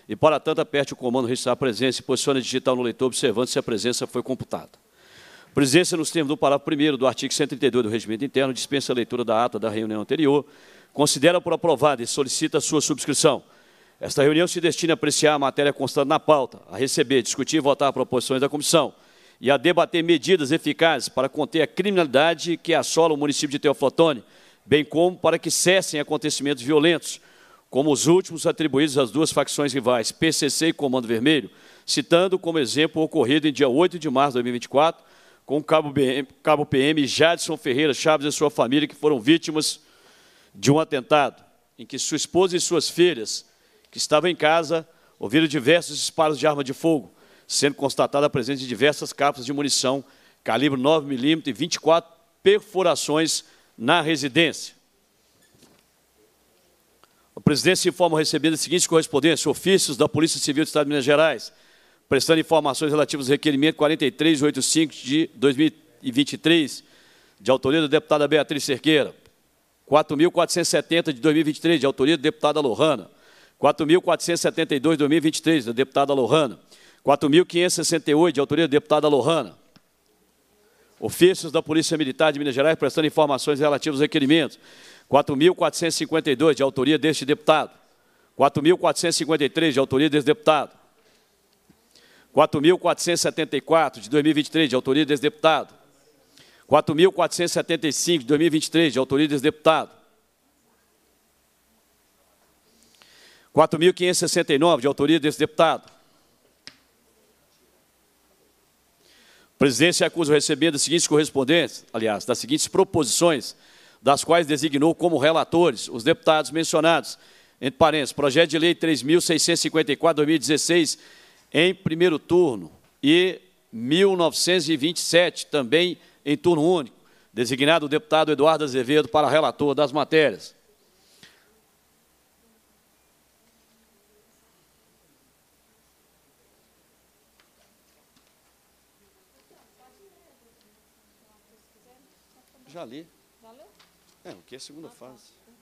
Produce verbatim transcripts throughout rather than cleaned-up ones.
e, para tanto, aperte o comando registrar a presença e posicione digital no leitor, observando se a presença foi computada. A presidência, nos termos do parágrafo primeiro do artigo cento e trinta e dois do Regimento Interno, dispensa a leitura da ata da reunião anterior, considera por aprovada e solicita a sua subscrição. Esta reunião se destina a apreciar a matéria constante na pauta, a receber, discutir e votar proposições da comissão e a debater medidas eficazes para conter a criminalidade que assola o município de Teófilo Otoni, bem como para que cessem acontecimentos violentos, como os últimos atribuídos às duas facções rivais, P C C e Comando Vermelho, citando como exemplo o ocorrido em dia oito de março de dois mil e vinte e quatro, com o cabo, B M, cabo P M Jadson Ferreira Chaves e sua família, que foram vítimas de um atentado, em que sua esposa e suas filhas, que estavam em casa, ouviram diversos disparos de arma de fogo, sendo constatada a presença de diversas cápsulas de munição calibre nove milímetros e vinte e quatro perfurações na residência. A presidência informa receber as seguintes correspondências: ofícios da Polícia Civil do Estado de Minas Gerais, prestando informações relativas ao requerimento quarenta e três oitenta e cinco de dois mil e vinte e três, de autoria da deputada Beatriz Cerqueira, quatro mil quatrocentos e setenta de dois mil e vinte e três, de autoria da deputada Lohana, quatro mil quatrocentos e setenta e dois de dois mil e vinte e três, da deputada Lohana, quatro mil quinhentos e sessenta e oito, de autoria da deputada Lohana. Ofícios da Polícia Militar de Minas Gerais, prestando informações relativas aos requerimentos, quatro mil quatrocentos e cinquenta e dois, de autoria deste deputado, quatro mil quatrocentos e cinquenta e três, de autoria deste deputado, quatro mil quatrocentos e setenta e quatro, de dois mil e vinte e três, de autoria deste deputado, quatro mil quatrocentos e setenta e cinco, de dois mil e vinte e três, de autoria deste deputado, quatro mil quinhentos e sessenta e nove, de autoria deste deputado. A presidência acusa o recebimento das seguintes correspondências, aliás, das seguintes proposições, das quais designou como relatores os deputados mencionados, entre parênteses, projeto de lei três mil seiscentos e cinquenta e quatro, dois mil e dezesseis, em primeiro turno, e mil novecentos e vinte e sete, também em turno único, designado o deputado Eduardo Azevedo para relator das matérias. Já li. Já leu? É, o que é a segunda fase.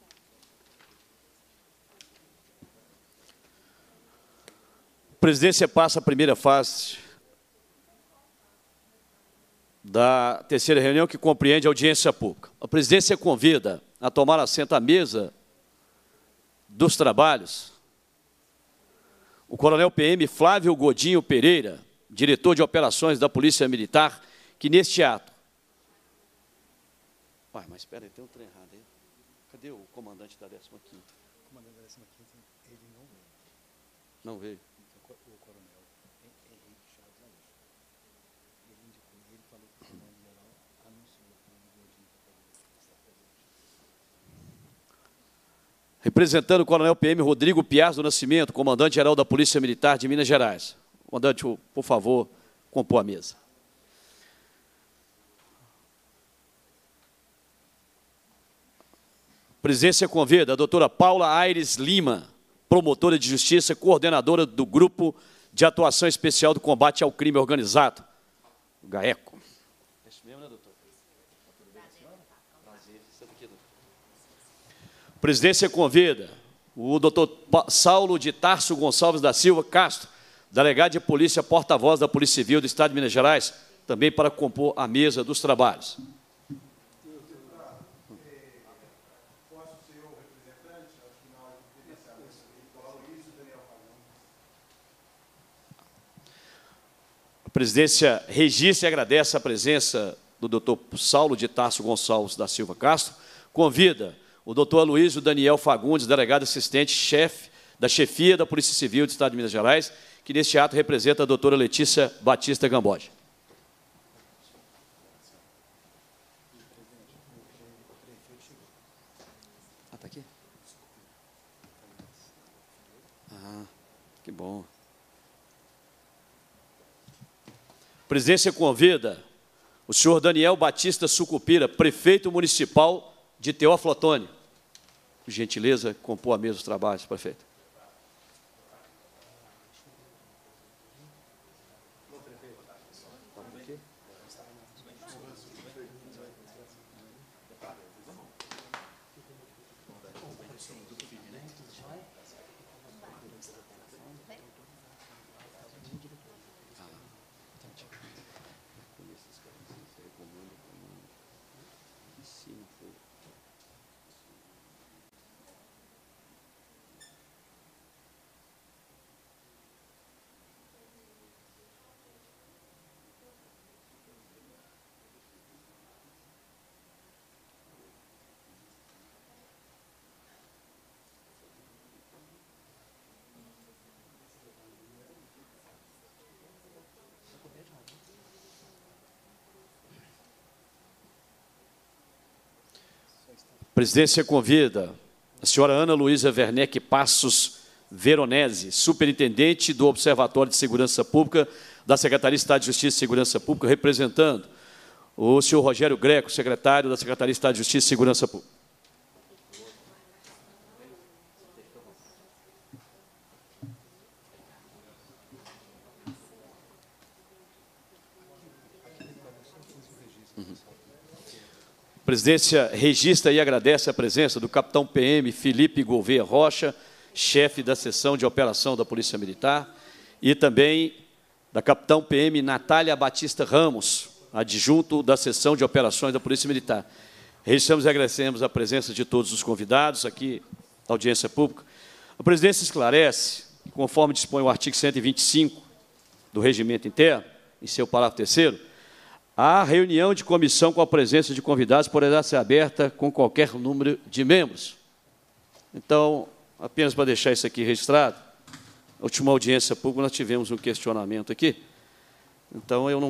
A presidência passa a primeira fase da terceira reunião, que compreende a audiência pública. A presidência convida a tomar assento à mesa dos trabalhos o coronel P M Flávio Godinho Pereira, diretor de operações da Polícia Militar, que neste ato... Pai, mas espera aí, tem um trem errado aí. Cadê o comandante da décima quinta? O comandante da décima quinta, ele não veio. Não veio? O coronel Henrique Chaves Aleixo. Ele indicou, ele falou que o comando geral anunciou que o Godinho está presente. Representando o coronel P M Rodrigo Piaz do Nascimento, comandante-geral da Polícia Militar de Minas Gerais. Comandante, por favor, compor a mesa. A presidência convida a doutora Paula Aires Lima, promotora de justiça, coordenadora do Grupo de Atuação Especial do Combate ao Crime Organizado, o GAECO. É isso mesmo, né, doutor? Prazer. Senta aqui, doutor. A presidência convida o doutor Saulo de Tarso Gonçalves da Silva Castro, delegado de polícia, porta-voz da Polícia Civil do Estado de Minas Gerais, também para compor a mesa dos trabalhos. A presidência registra e agradece a presença do doutor Saulo de Tarso Gonçalves da Silva Castro, convida o doutor Aloysio Daniel Fagundes, delegado assistente-chefe da chefia da Polícia Civil do Estado de Minas Gerais, que neste ato representa a doutora Letícia Batista Gamboge. Ah, está aqui? Ah, que bom. A presidência convida o senhor Daniel Batista Sucupira, prefeito municipal de Teófilo Otoni. Por gentileza, compor a mesa dos trabalhos, prefeito. presidência convida a senhora Ana Luísa Werneck Passos Veronese, superintendente do Observatório de Segurança Pública da Secretaria de Estado de Justiça e Segurança Pública, representando o senhor Rogério Greco, secretário da Secretaria de Estado de Justiça e Segurança Pública. A presidência registra e agradece a presença do capitão P M Felipe Gouveia Rocha, chefe da seção de operação da Polícia Militar, e também da capitão P M Natália Batista Ramos, adjunto da seção de operações da Polícia Militar. Registramos e agradecemos a presença de todos os convidados aqui da audiência pública. A presidência esclarece, conforme dispõe o artigo cento e vinte e cinco do Regimento Interno, em seu parágrafo terceiro, a reunião de comissão com a presença de convidados poderá ser aberta com qualquer número de membros. Então, apenas para deixar isso aqui registrado, na última audiência pública nós tivemos um questionamento aqui, então eu não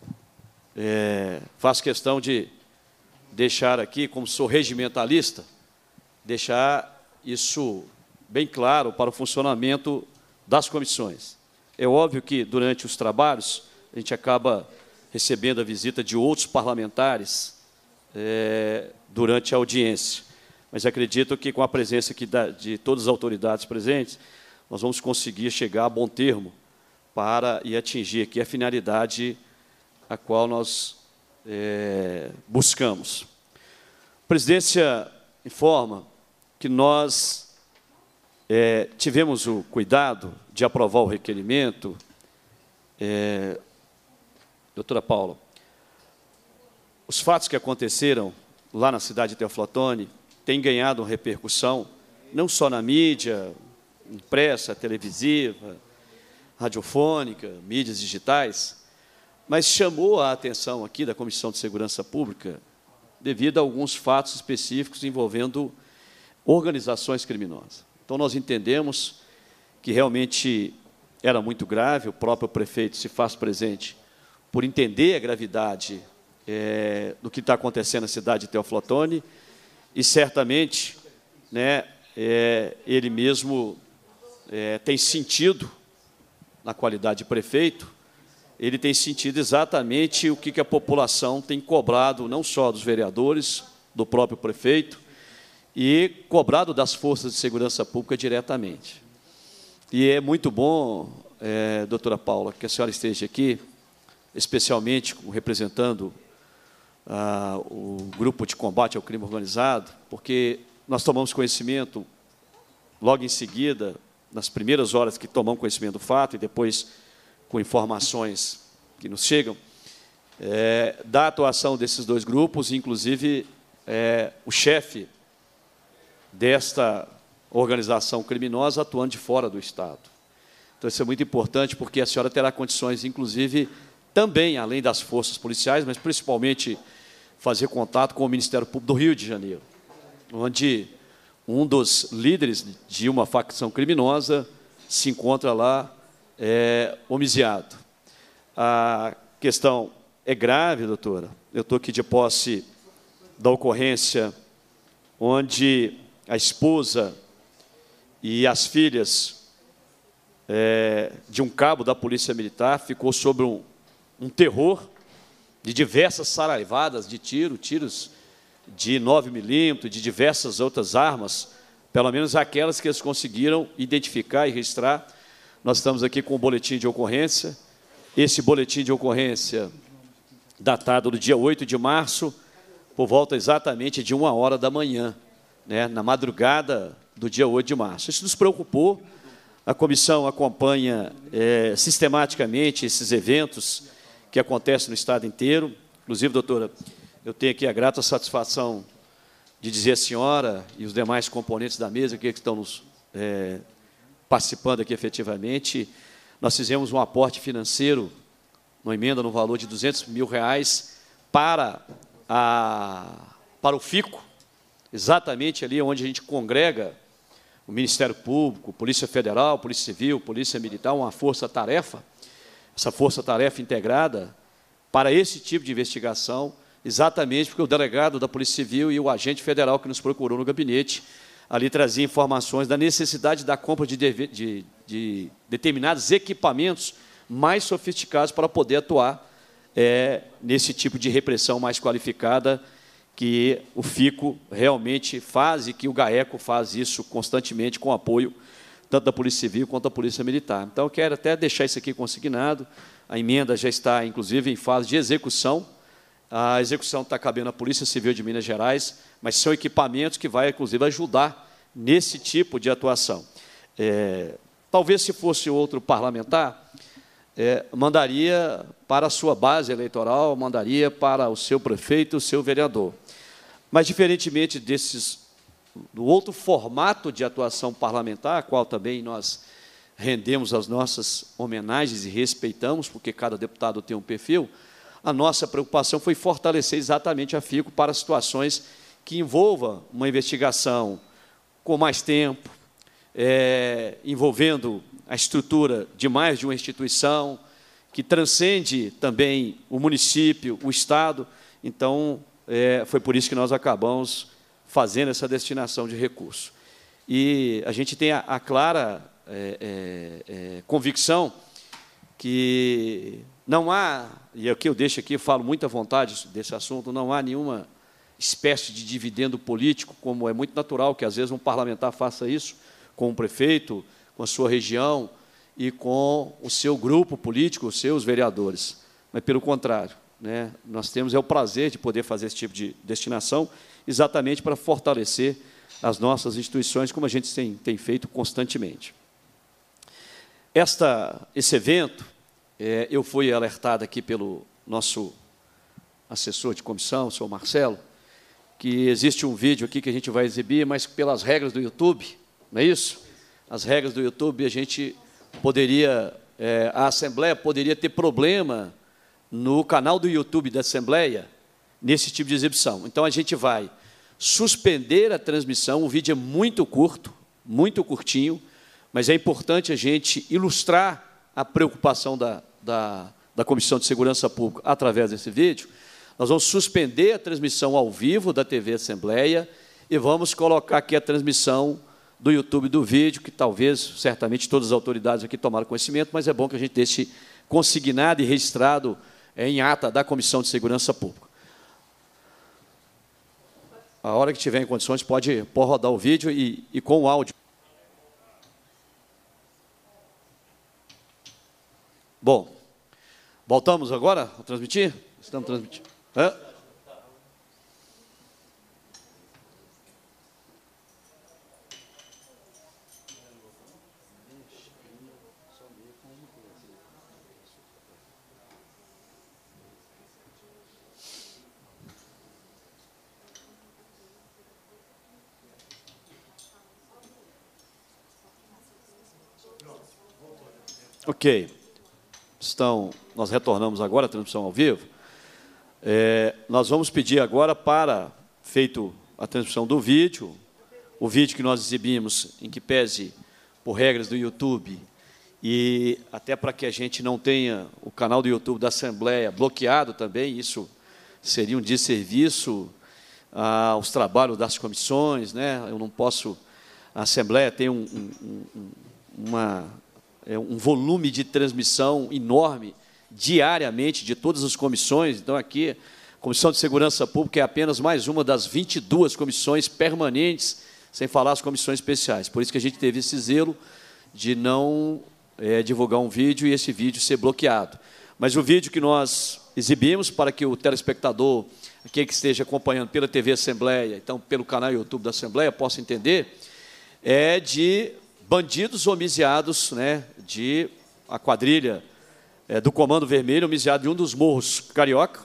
é, faço questão de deixar aqui, como sou regimentalista, deixar isso bem claro para o funcionamento das comissões. É óbvio que, durante os trabalhos, a gente acaba recebendo a visita de outros parlamentares é, durante a audiência. Mas acredito que, com a presença aqui da, de todas as autoridades presentes, nós vamos conseguir chegar a bom termo para e atingir aqui a finalidade a qual nós é, buscamos. A presidência informa que nós é, tivemos o cuidado de aprovar o requerimento. É, doutora Paula, os fatos que aconteceram lá na cidade de Teófilo Otoni têm ganhado uma repercussão, não só na mídia, impressa, televisiva, radiofônica, mídias digitais, mas chamou a atenção aqui da Comissão de Segurança Pública devido a alguns fatos específicos envolvendo organizações criminosas. Então, nós entendemos que realmente era muito grave, o próprio prefeito se faz presente por entender a gravidade é, do que está acontecendo na cidade de Teófilo Otoni, e certamente, né, é, ele mesmo é, tem sentido, na qualidade de prefeito, ele tem sentido exatamente o que, que a população tem cobrado, não só dos vereadores, do próprio prefeito, e cobrado das forças de segurança pública diretamente. E é muito bom, é, doutora Paula, que a senhora esteja aqui, especialmente representando ah, o grupo de combate ao crime organizado, porque nós tomamos conhecimento, logo em seguida, nas primeiras horas que tomamos conhecimento do fato, e depois com informações que nos chegam, é, da atuação desses dois grupos, inclusive é, o chefe desta organização criminosa atuando de fora do Estado. Então, isso é muito importante, porque a senhora terá condições, inclusive, também, além das forças policiais, mas principalmente fazer contato com o Ministério Público do Rio de Janeiro, onde um dos líderes de uma facção criminosa se encontra lá é, homiciado. A questão é grave, doutora. Eu estou aqui de posse da ocorrência onde a esposa e as filhas é, de um cabo da Polícia Militar ficou sob um um terror de diversas saraivadas de tiro, tiros de nove milímetros, de diversas outras armas, pelo menos aquelas que eles conseguiram identificar e registrar. Nós estamos aqui com o boletim de ocorrência. Esse boletim de ocorrência, datado do dia oito de março, por volta exatamente de uma hora da manhã, né, na madrugada do dia oito de março. Isso nos preocupou. A comissão acompanha é, sistematicamente esses eventos que acontece no Estado inteiro. Inclusive, doutora, eu tenho aqui a grata satisfação de dizer à senhora e os demais componentes da mesa que estão nos, é, participando aqui efetivamente, nós fizemos um aporte financeiro, uma emenda no valor de duzentos mil reais para, a, para o FICO, exatamente ali onde a gente congrega o Ministério Público, Polícia Federal, Polícia Civil, Polícia Militar, uma força-tarefa, essa força-tarefa integrada para esse tipo de investigação, exatamente porque o delegado da Polícia Civil e o agente federal que nos procurou no gabinete, ali trazia informações da necessidade da compra de, de, de, de determinados equipamentos mais sofisticados para poder atuar é, nesse tipo de repressão mais qualificada que o FICO realmente faz e que o GAECO faz isso constantemente com apoio tanto da Polícia Civil quanto da Polícia Militar. Então, eu quero até deixar isso aqui consignado. A emenda já está, inclusive, em fase de execução. A execução está cabendo à Polícia Civil de Minas Gerais, mas são equipamentos que vai, inclusive, ajudar nesse tipo de atuação. É, talvez, se fosse outro parlamentar, é, mandaria para a sua base eleitoral, mandaria para o seu prefeito, o seu vereador. Mas, diferentemente desses, do outro formato de atuação parlamentar, a qual também nós rendemos as nossas homenagens e respeitamos, porque cada deputado tem um perfil, a nossa preocupação foi fortalecer exatamente a FICO para situações que envolvam uma investigação com mais tempo, é, envolvendo a estrutura de mais de uma instituição, que transcende também o município, o Estado. Então, é, foi por isso que nós acabamos fazendo essa destinação de recurso. E a gente tem a, a clara é, é, é, convicção que não há, e aqui eu deixo aqui, eu falo muito à vontade desse assunto, não há nenhuma espécie de dividendo político, como é muito natural que, às vezes, um parlamentar faça isso com o prefeito, com a sua região e com o seu grupo político, os seus vereadores. Mas, pelo contrário, né, nós temos é o prazer de poder fazer esse tipo de destinação, exatamente para fortalecer as nossas instituições, como a gente tem, tem feito constantemente. Esta, esse evento, é, eu fui alertado aqui pelo nosso assessor de comissão, o senhor Marcelo, que existe um vídeo aqui que a gente vai exibir, mas pelas regras do YouTube, não é isso? As regras do YouTube, a gente poderia, é, a Assembleia poderia ter problema no canal do YouTube da Assembleia, nesse tipo de exibição. Então, a gente vai suspender a transmissão, o vídeo é muito curto, muito curtinho, mas é importante a gente ilustrar a preocupação da, da, da Comissão de Segurança Pública através desse vídeo. Nós vamos suspender a transmissão ao vivo da T V Assembleia e vamos colocar aqui a transmissão do YouTube do vídeo, que talvez, certamente, todas as autoridades aqui tomaram conhecimento, mas é bom que a gente deixe consignado e registrado em ata da Comissão de Segurança Pública. A hora que tiver em condições, pode, pode rodar o vídeo e, e com o áudio. Bom, voltamos agora a transmitir? Estamos transmitindo. Hã? Ok. Estão, nós retornamos agora a transmissão ao vivo. É, nós vamos pedir agora para, feito a transmissão do vídeo, o vídeo que nós exibimos, em que pese por regras do YouTube, e até para que a gente não tenha o canal do YouTube da Assembleia bloqueado também, isso seria um desserviço aos trabalhos das comissões, né? Eu não posso... A Assembleia tem um, um, um, uma... É um volume de transmissão enorme, diariamente, de todas as comissões. Então, aqui, a Comissão de Segurança Pública é apenas mais uma das vinte e duas comissões permanentes, sem falar as comissões especiais. Por isso que a gente teve esse zelo de não é, divulgar um vídeo e esse vídeo ser bloqueado. Mas o vídeo que nós exibimos, para que o telespectador, aquele que esteja acompanhando pela T V Assembleia, então, pelo canal YouTube da Assembleia, possa entender, é de... bandidos homiziados, né, de a quadrilha é, do Comando Vermelho, homiziado de um dos morros carioca,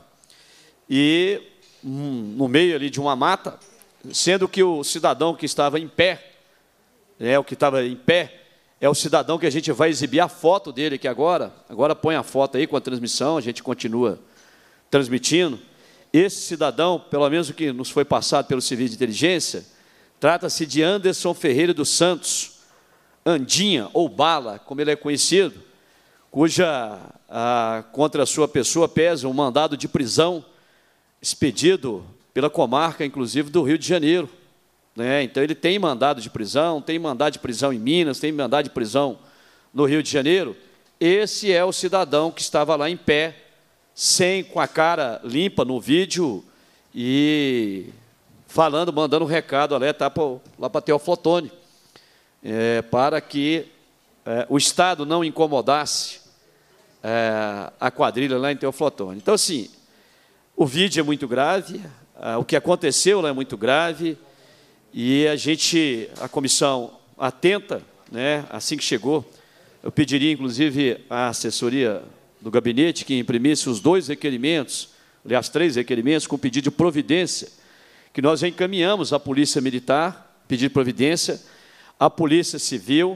e um, no meio ali de uma mata, sendo que o cidadão que estava em pé, é, o que estava em pé, é o cidadão que a gente vai exibir a foto dele aqui agora, agora põe a foto aí com a transmissão, a gente continua transmitindo. Esse cidadão, pelo menos o que nos foi passado pelo Serviço de Inteligência, trata-se de Anderson Ferreira dos Santos, Andinha, ou Bala, como ele é conhecido, cuja, a, contra a sua pessoa pesa um mandado de prisão expedido pela comarca, inclusive, do Rio de Janeiro, né? Então, ele tem mandado de prisão, tem mandado de prisão em Minas, tem mandado de prisão no Rio de Janeiro. Esse é o cidadão que estava lá em pé, sem, com a cara limpa no vídeo e falando, mandando um recado lá, tá, lá para Teófilo Otoni, é, para que é, o Estado não incomodasse é, a quadrilha lá em Teófilo Otoni. Então, assim, o vídeo é muito grave, é, o que aconteceu lá é muito grave, e a gente, a comissão atenta, né, assim que chegou, eu pediria, inclusive, à assessoria do gabinete que imprimisse os dois requerimentos, aliás, três requerimentos, com pedido de providência, que nós já encaminhamos à Polícia Militar, pedido de providência, à Polícia Civil,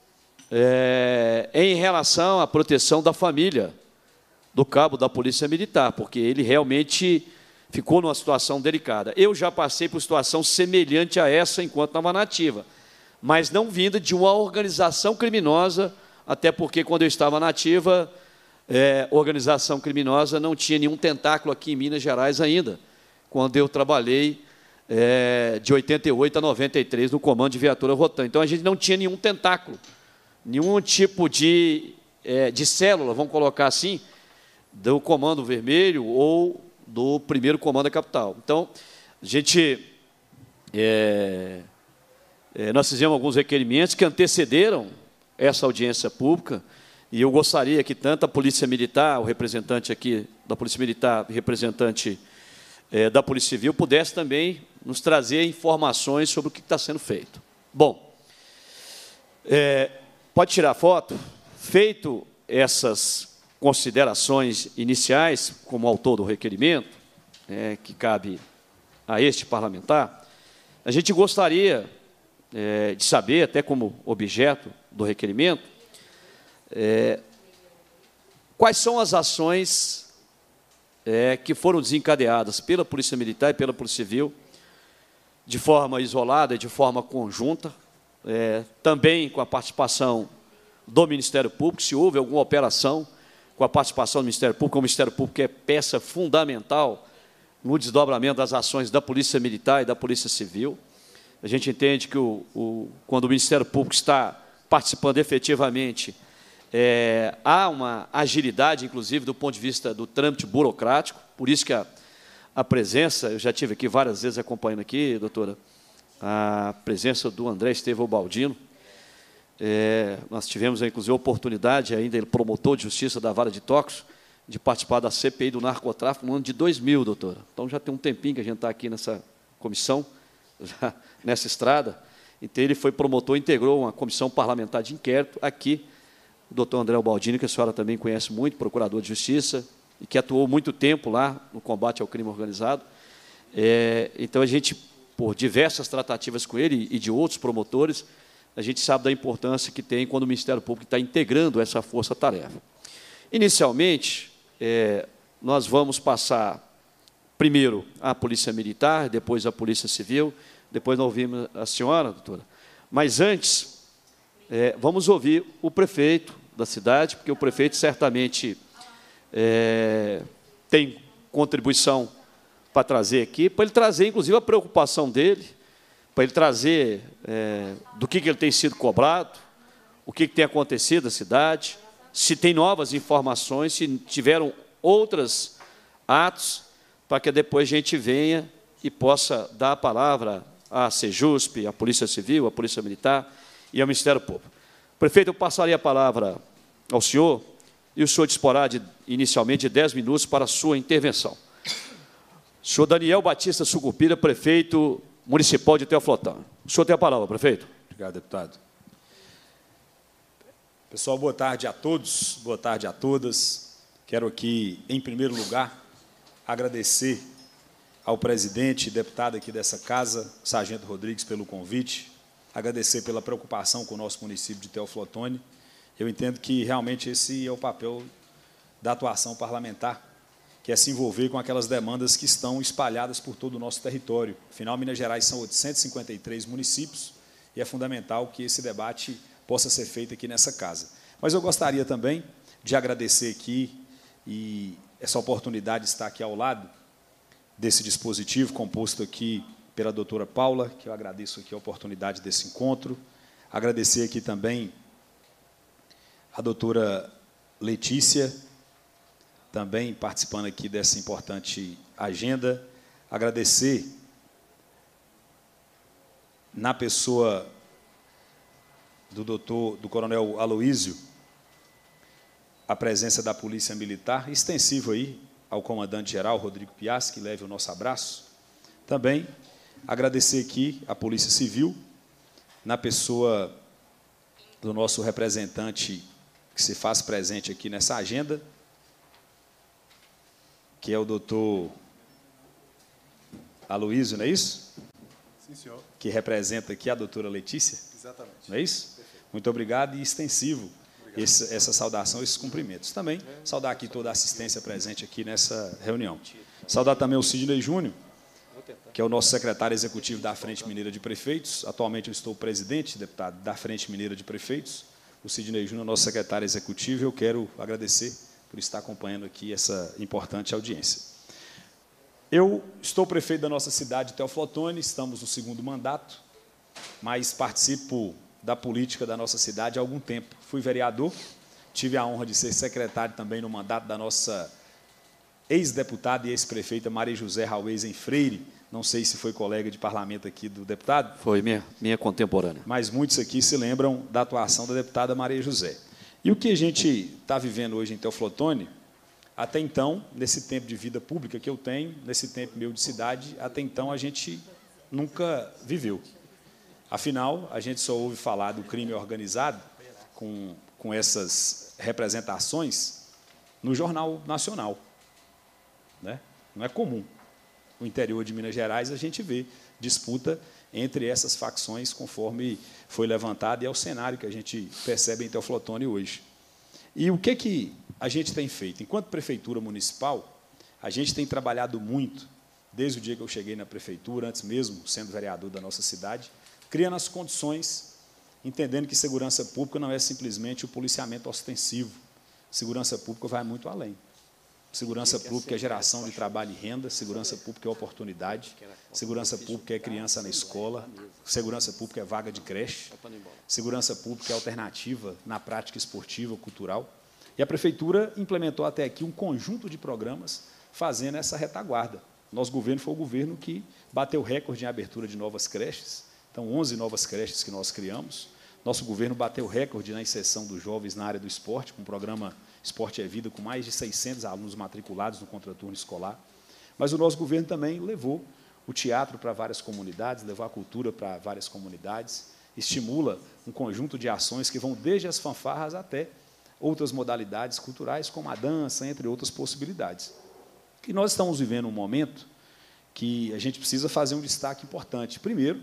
é, em relação à proteção da família do cabo da Polícia Militar, porque ele realmente ficou numa situação delicada. Eu já passei por situação semelhante a essa enquanto estava na ativa, mas não vinda de uma organização criminosa, até porque, quando eu estava na ativa, é, organização criminosa não tinha nenhum tentáculo aqui em Minas Gerais ainda, quando eu trabalhei é, de oitenta e oito a noventa e três no comando de viatura Rotan. Então, a gente não tinha nenhum tentáculo, nenhum tipo de, é, de célula, vamos colocar assim, do Comando Vermelho ou do primeiro Comando da Capital. Então, a gente, é, é, nós fizemos alguns requerimentos que antecederam essa audiência pública, e eu gostaria que tanto a Polícia Militar, o representante aqui da Polícia Militar e representante é, da Polícia Civil, pudesse também nos trazer informações sobre o que está sendo feito. Bom, é, pode tirar a foto? Feito essas considerações iniciais, como autor do requerimento, é, que cabe a este parlamentar, a gente gostaria é, de saber, até como objeto do requerimento, é, quais são as ações é, que foram desencadeadas pela Polícia Militar e pela Polícia Civil, de forma isolada e de forma conjunta, é, também com a participação do Ministério Público, se houve alguma operação com a participação do Ministério Público, o Ministério Público é peça fundamental no desdobramento das ações da Polícia Militar e da Polícia Civil. A gente entende que, o, o, quando o Ministério Público está participando efetivamente, é, há uma agilidade, inclusive, do ponto de vista do trâmite burocrático, por isso que a, a presença, eu já tive aqui várias vezes acompanhando aqui, doutora, a presença do André Estevão Baldino. É, nós tivemos, inclusive, a oportunidade, ainda ele promotor de justiça da Vara de Tocos, de participar da C P I do narcotráfico no ano de dois mil, doutora. Então, já tem um tempinho que a gente está aqui nessa comissão, já, nessa estrada. Então, ele foi promotor, integrou uma comissão parlamentar de inquérito aqui, o doutor André Baldino, que a senhora também conhece muito, procurador de justiça, e que atuou muito tempo lá no combate ao crime organizado. É, então, a gente, por diversas tratativas com ele e de outros promotores, a gente sabe da importância que tem quando o Ministério Público está integrando essa força-tarefa. Inicialmente, é, nós vamos passar primeiro a Polícia Militar, depois a Polícia Civil, depois nós ouvimos a senhora, doutora. Mas antes, é, vamos ouvir o prefeito da cidade, porque o prefeito certamente é, tem contribuição para trazer aqui, para ele trazer, inclusive, a preocupação dele, para ele trazer é, do que, que ele tem sido cobrado, o que, que tem acontecido na cidade, se tem novas informações, se tiveram outros atos, para que depois a gente venha e possa dar a palavra à Sejusp, à Polícia Civil, à Polícia Militar e ao Ministério Público. Prefeito, eu passaria a palavra ao senhor, e o senhor disporá de, inicialmente de dez minutos para a sua intervenção. Senhor Daniel Batista Sucupira, prefeito municipal de Teófilo Otoni. O senhor tem a palavra, prefeito. Obrigado, deputado. Pessoal, boa tarde a todos, boa tarde a todas. Quero aqui, em primeiro lugar, agradecer ao presidente e deputado aqui dessa casa, Sargento Rodrigues, pelo convite, agradecer pela preocupação com o nosso município de Teófilo Otoni. Eu entendo que, realmente, esse é o papel da atuação parlamentar, que é se envolver com aquelas demandas que estão espalhadas por todo o nosso território. Afinal, Minas Gerais são oitocentos e cinquenta e três municípios, e é fundamental que esse debate possa ser feito aqui nessa casa. Mas eu gostaria também de agradecer aqui, e essa oportunidade de estar aqui ao lado desse dispositivo, composto aqui pela doutora Paula, que eu agradeço aqui a oportunidade desse encontro. Agradecer aqui também a doutora Letícia, também participando aqui dessa importante agenda. Agradecer, na pessoa do doutor, do coronel Aloísio, a presença da Polícia Militar, extensivo aí ao comandante-geral Rodrigo Piassi, que leve o nosso abraço. Também agradecer aqui a Polícia Civil, na pessoa do nosso representante que se faz presente aqui nessa agenda, que é o doutor Aloísio, não é isso? Sim, senhor. Que representa aqui a doutora Letícia. Exatamente. Não é isso? Perfeito. Muito obrigado e extensivo esse, essa saudação, esses cumprimentos. Também saudar aqui toda a assistência presente aqui nessa reunião. Saudar também o Sidney Júnior, que é o nosso secretário executivo da Frente Mineira de Prefeitos. Atualmente eu estou presidente, deputado, da Frente Mineira de Prefeitos. O Sidney Júnior, nosso secretário executivo, eu quero agradecer por estar acompanhando aqui essa importante audiência. Eu estou prefeito da nossa cidade, Teófilo Otoni, estamos no segundo mandato, mas participo da política da nossa cidade há algum tempo. Fui vereador, tive a honra de ser secretário também no mandato da nossa ex-deputada e ex-prefeita Maria José Rauês Freire. Não sei se foi colega de parlamento aqui do deputado. Foi minha, minha contemporânea. Mas muitos aqui se lembram da atuação da deputada Maria José. E o que a gente está vivendo hoje em Teófilo Otoni, até então, nesse tempo de vida pública que eu tenho, nesse tempo meu de cidade, até então a gente nunca viveu. Afinal, a gente só ouve falar do crime organizado, com, com essas representações, no Jornal Nacional. Né? Não é comum. No interior de Minas Gerais, a gente vê disputa entre essas facções, conforme foi levantado, e é o cenário que a gente percebe em Teófilo Otoni hoje. E o que, que a gente tem feito? Enquanto prefeitura municipal, a gente tem trabalhado muito, desde o dia que eu cheguei na prefeitura, antes mesmo sendo vereador da nossa cidade, criando as condições, entendendo que segurança pública não é simplesmente o policiamento ostensivo. Segurança pública vai muito além. Segurança pública é geração de trabalho e renda, segurança pública é oportunidade, segurança pública é criança na escola, segurança pública é vaga de creche, segurança pública é alternativa na prática esportiva, cultural. E a prefeitura implementou até aqui um conjunto de programas fazendo essa retaguarda. Nosso governo foi o governo que bateu recorde em abertura de novas creches, então onze novas creches que nós criamos. Nosso governo bateu recorde na inserção dos jovens na área do esporte, com o programa Esporte é Vida, com mais de seiscentos alunos matriculados no contraturno escolar. Mas o nosso governo também levou o teatro para várias comunidades, levou a cultura para várias comunidades, estimula um conjunto de ações que vão desde as fanfarras até outras modalidades culturais, como a dança, entre outras possibilidades. E nós estamos vivendo um momento que a gente precisa fazer um destaque importante. Primeiro,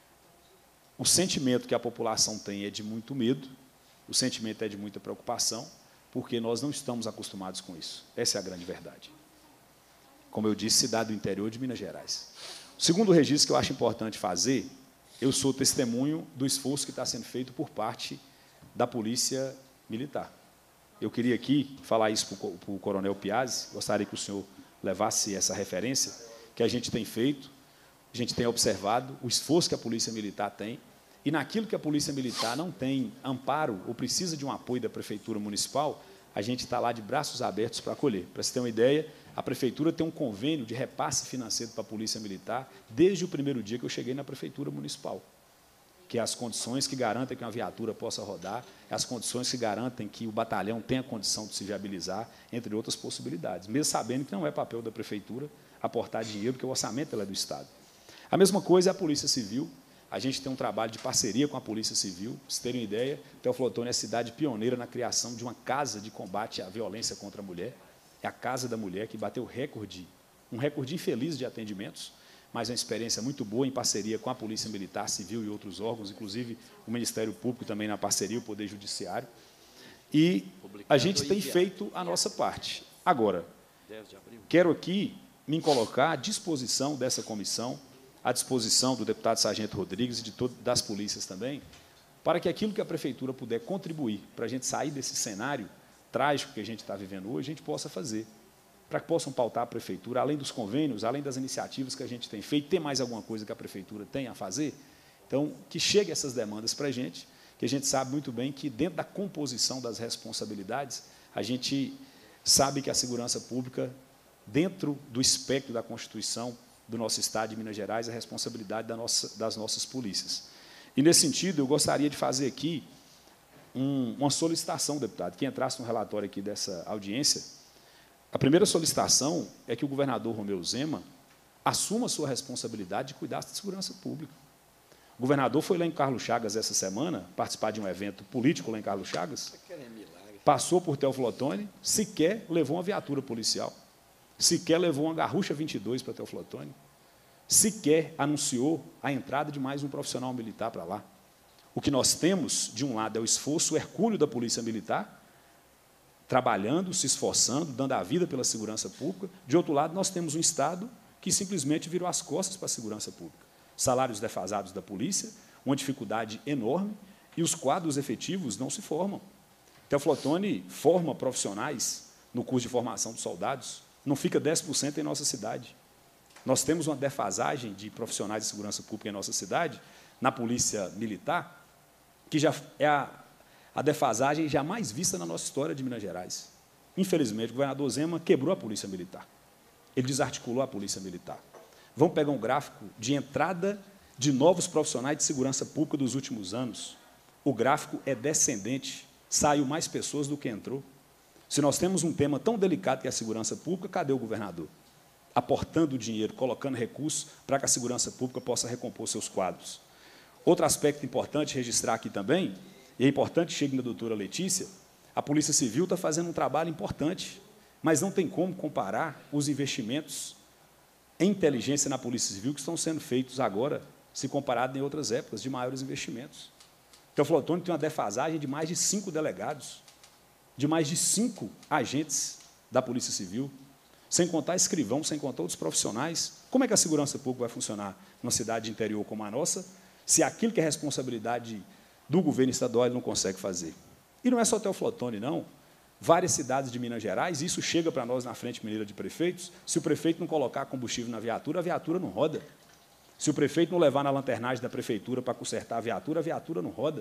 o sentimento que a população tem é de muito medo, o sentimento é de muita preocupação, porque nós não estamos acostumados com isso. Essa é a grande verdade. Como eu disse, cidade do interior de Minas Gerais. O segundo registro que eu acho importante fazer, eu sou testemunho do esforço que está sendo feito por parte da Polícia Militar. Eu queria aqui falar isso para o coronel Piassi, gostaria que o senhor levasse essa referência, que a gente tem feito, a gente tem observado o esforço que a Polícia Militar tem, e naquilo que a Polícia Militar não tem amparo ou precisa de um apoio da Prefeitura Municipal, a gente está lá de braços abertos para acolher. Para você ter uma ideia, a Prefeitura tem um convênio de repasse financeiro para a Polícia Militar desde o primeiro dia que eu cheguei na Prefeitura Municipal, que é as condições que garantem que uma viatura possa rodar, as condições que garantem que o batalhão tenha condição de se viabilizar, entre outras possibilidades, mesmo sabendo que não é papel da Prefeitura aportar dinheiro, porque o orçamento ela é do Estado. A mesma coisa é a Polícia Civil. A gente tem um trabalho de parceria com a Polícia Civil. Para vocês terem uma ideia, Teófilo Otoni é a cidade pioneira na criação de uma casa de combate à violência contra a mulher. É a Casa da Mulher, que bateu recorde, um recorde infeliz de atendimentos, mas é uma experiência muito boa em parceria com a Polícia Militar, Civil e outros órgãos, inclusive o Ministério Público também na parceria, o Poder Judiciário. E a gente tem feito a nossa parte. Agora, quero aqui me colocar à disposição dessa comissão, à disposição do deputado Sargento Rodrigues e de todas das polícias também, para que aquilo que a Prefeitura puder contribuir para a gente sair desse cenário trágico que a gente está vivendo hoje, a gente possa fazer. para que possam pautar a Prefeitura, além dos convênios, além das iniciativas que a gente tem feito, tem mais alguma coisa que a Prefeitura tem a fazer? Então, que chegue essas demandas para a gente, que a gente sabe muito bem que, dentro da composição das responsabilidades, a gente sabe que a segurança pública, dentro do espectro da Constituição do nosso Estado de Minas Gerais, é a responsabilidade da nossa, das nossas polícias. E, nesse sentido, eu gostaria de fazer aqui um, uma solicitação, deputado, que entrasse no relatório aqui dessa audiência. A primeira solicitação é que o governador Romeu Zema assuma a sua responsabilidade de cuidar da segurança pública. O governador foi lá em Carlos Chagas essa semana, participar de um evento político lá em Carlos Chagas, passou por Teófilo Otoni, sequer levou uma viatura policial, sequer levou uma Garrucha vinte e dois para Teófilo Otoni, sequer anunciou a entrada de mais um profissional militar para lá. O que nós temos, de um lado, é o esforço hercúleo da Polícia Militar, trabalhando, se esforçando, dando a vida pela segurança pública. De outro lado, nós temos um Estado que simplesmente virou as costas para a segurança pública. Salários defasados da polícia, uma dificuldade enorme, e os quadros efetivos não se formam. Teófilo Otoni forma profissionais no curso de formação de soldados, não fica dez por cento em nossa cidade. Nós temos uma defasagem de profissionais de segurança pública em nossa cidade, na Polícia Militar, que já é a, a defasagem jamais vista na nossa história de Minas Gerais. Infelizmente, o governador Zema quebrou a Polícia Militar. Ele desarticulou a Polícia Militar. Vamos pegar um gráfico de entrada de novos profissionais de segurança pública dos últimos anos. O gráfico é descendente, saiu mais pessoas do que entrou. Se nós temos um tema tão delicado que é a segurança pública, cadê o governador? Aportando dinheiro, colocando recursos para que a segurança pública possa recompor seus quadros. Outro aspecto importante registrar aqui também, e é importante que chegue na doutora Letícia, a Polícia Civil está fazendo um trabalho importante, mas não tem como comparar os investimentos em inteligência na Polícia Civil que estão sendo feitos agora, se comparado em outras épocas de maiores investimentos. Teófilo Otoni tem uma defasagem de mais de cinco delegados, de mais de cinco agentes da Polícia Civil, sem contar escrivão, sem contar outros profissionais. Como é que a segurança pública vai funcionar numa cidade interior como a nossa, se aquilo que é responsabilidade do governo estadual ele não consegue fazer? E não é só Teófilo Otoni, não. Várias cidades de Minas Gerais, isso chega para nós na Frente Mineira de Prefeitos, se o prefeito não colocar combustível na viatura, a viatura não roda. Se o prefeito não levar na lanternagem da prefeitura para consertar a viatura, a viatura não roda.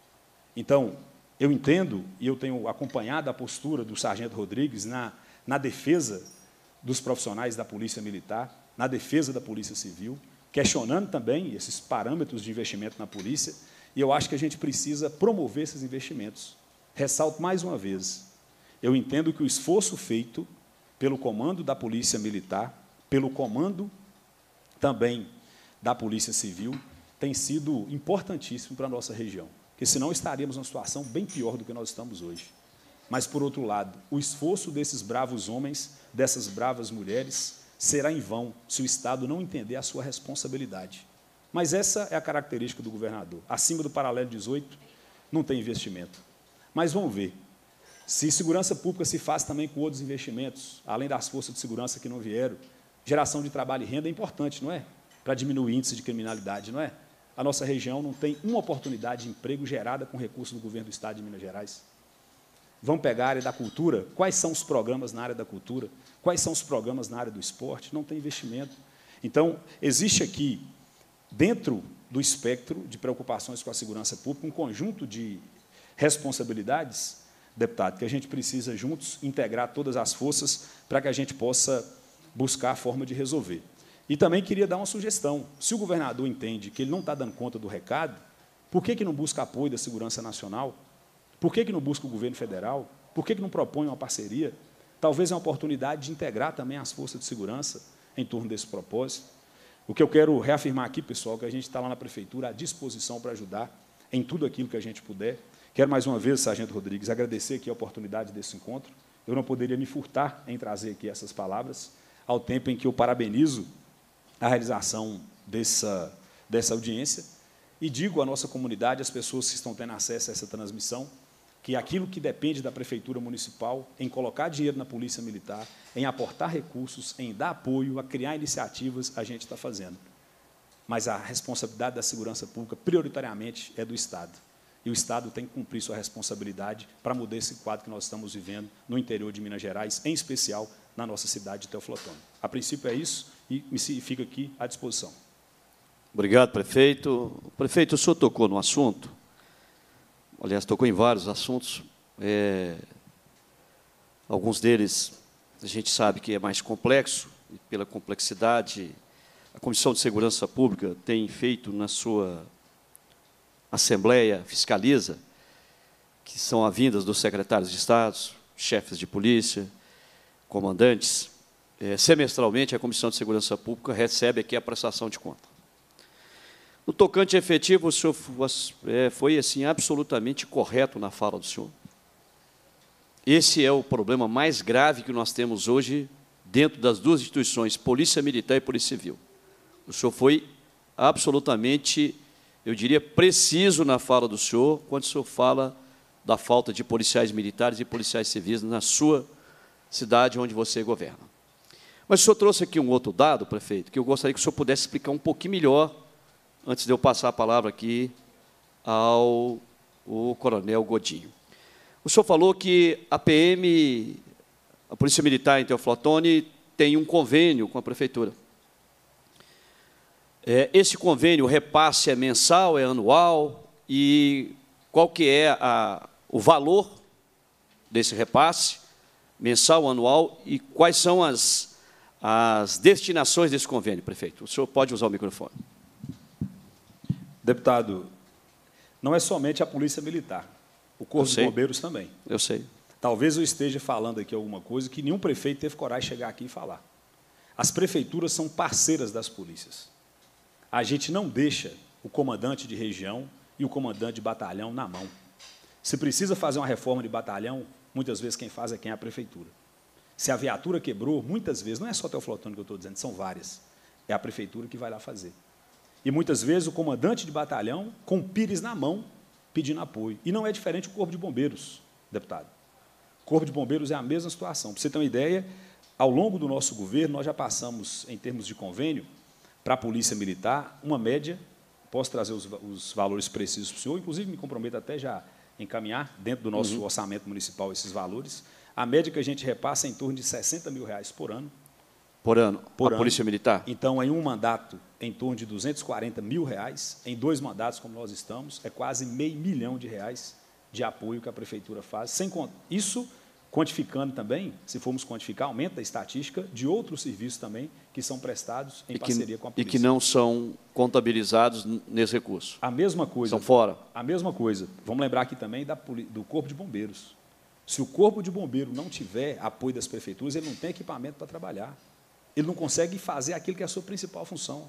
Então, eu entendo, e eu tenho acompanhado a postura do sargento Rodrigues na, na defesa dos profissionais da Polícia Militar, na defesa da Polícia Civil, questionando também esses parâmetros de investimento na polícia, e eu acho que a gente precisa promover esses investimentos. Ressalto mais uma vez, eu entendo que o esforço feito pelo comando da Polícia Militar, pelo comando também da Polícia Civil, tem sido importantíssimo para a nossa região, porque senão estaríamos numa situação bem pior do que nós estamos hoje. Mas, por outro lado, o esforço desses bravos homens, dessas bravas mulheres, será em vão se o Estado não entender a sua responsabilidade. Mas essa é a característica do governador. Acima do paralelo dezoito, não tem investimento. Mas vamos ver. Se segurança pública se faz também com outros investimentos, além das forças de segurança que não vieram, geração de trabalho e renda é importante, não é? Para diminuir o índice de criminalidade, não é? A nossa região não tem uma oportunidade de emprego gerada com recursos do governo do Estado de Minas Gerais. Vamos pegar a área da cultura. Quais são os programas na área da cultura? Quais são os programas na área do esporte? Não tem investimento. Então, existe aqui, dentro do espectro de preocupações com a segurança pública, um conjunto de responsabilidades, deputado, que a gente precisa juntos integrar todas as forças para que a gente possa buscar a forma de resolver. E também queria dar uma sugestão. Se o governador entende que ele não está dando conta do recado, por que que não busca apoio da segurança nacional? Por que que não busca o governo federal? Por que que não propõe uma parceria? Talvez é uma oportunidade de integrar também as forças de segurança em torno desse propósito. O que eu quero reafirmar aqui, pessoal, é que a gente está lá na Prefeitura à disposição para ajudar em tudo aquilo que a gente puder. Quero, mais uma vez, sargento Rodrigues, agradecer aqui a oportunidade desse encontro. Eu não poderia me furtar em trazer aqui essas palavras, ao tempo em que eu parabenizo a realização dessa, dessa audiência e digo à nossa comunidade, às pessoas que estão tendo acesso a essa transmissão, que aquilo que depende da Prefeitura Municipal, em colocar dinheiro na Polícia Militar, em aportar recursos, em dar apoio, a criar iniciativas, a gente está fazendo. Mas a responsabilidade da segurança pública, prioritariamente, é do Estado. E o Estado tem que cumprir sua responsabilidade para mudar esse quadro que nós estamos vivendo no interior de Minas Gerais, em especial na nossa cidade de Teoflotone. A princípio é isso e fica aqui à disposição. Obrigado, prefeito. Prefeito, o senhor tocou no assunto, aliás, tocou em vários assuntos, é, alguns deles a gente sabe que é mais complexo, e pela complexidade, a Comissão de Segurança Pública tem feito na sua Assembleia Fiscaliza, que são as vindas dos secretários de Estado, chefes de polícia, comandantes. É, semestralmente, a Comissão de Segurança Pública recebe aqui a prestação de conta. No tocante efetivo, o senhor foi assim, absolutamente correto na fala do senhor. Esse é o problema mais grave que nós temos hoje dentro das duas instituições, Polícia Militar e Polícia Civil. O senhor foi absolutamente, eu diria, preciso na fala do senhor, quando o senhor fala da falta de policiais militares e policiais civis na sua cidade onde você governa. Mas o senhor trouxe aqui um outro dado, prefeito, que eu gostaria que o senhor pudesse explicar um pouquinho melhor, antes de eu passar a palavra aqui ao o coronel Godinho. O senhor falou que a P M, a Polícia Militar em Teoflotone, tem um convênio com a Prefeitura. É, esse convênio, o repasse é mensal, é anual, e qual que é a, o valor desse repasse, mensal, anual, e quais são as, as destinações desse convênio, prefeito? O senhor pode usar o microfone. Deputado, não é somente a Polícia Militar, o Corpo de Bombeiros também. Eu sei. Talvez eu esteja falando aqui alguma coisa que nenhum prefeito teve coragem de chegar aqui e falar. As prefeituras são parceiras das polícias. A gente não deixa o comandante de região e o comandante de batalhão na mão. Se precisa fazer uma reforma de batalhão, muitas vezes quem faz é quem é a prefeitura. Se a viatura quebrou, muitas vezes, não é só Teoflotone que eu estou dizendo, são várias, é a prefeitura que vai lá fazer. E muitas vezes o comandante de batalhão com o pires na mão pedindo apoio. E não é diferente o Corpo de Bombeiros, deputado. O Corpo de Bombeiros é a mesma situação. Para você ter uma ideia, ao longo do nosso governo, nós já passamos, em termos de convênio, para a Polícia Militar, uma média, posso trazer os, os valores precisos para o senhor, inclusive me comprometo até já encaminhar dentro do nosso uhum. orçamento municipal esses valores. A média que a gente repassa é em torno de sessenta mil reais por ano. Por ano? Por a ano. Polícia Militar? Então, em um mandato, em torno de duzentos e quarenta mil reais, em dois mandatos, como nós estamos, é quase meio milhão de reais de apoio que a Prefeitura faz. Sem, isso, quantificando também, se formos quantificar, aumenta a estatística de outros serviços também que são prestados em e que, parceria com a polícia. E que não são contabilizados nesse recurso. A mesma coisa. São fora. A mesma coisa. Vamos lembrar aqui também da, do Corpo de Bombeiros. Se o Corpo de Bombeiro não tiver apoio das prefeituras, ele não tem equipamento para trabalhar. Ele não consegue fazer aquilo que é a sua principal função.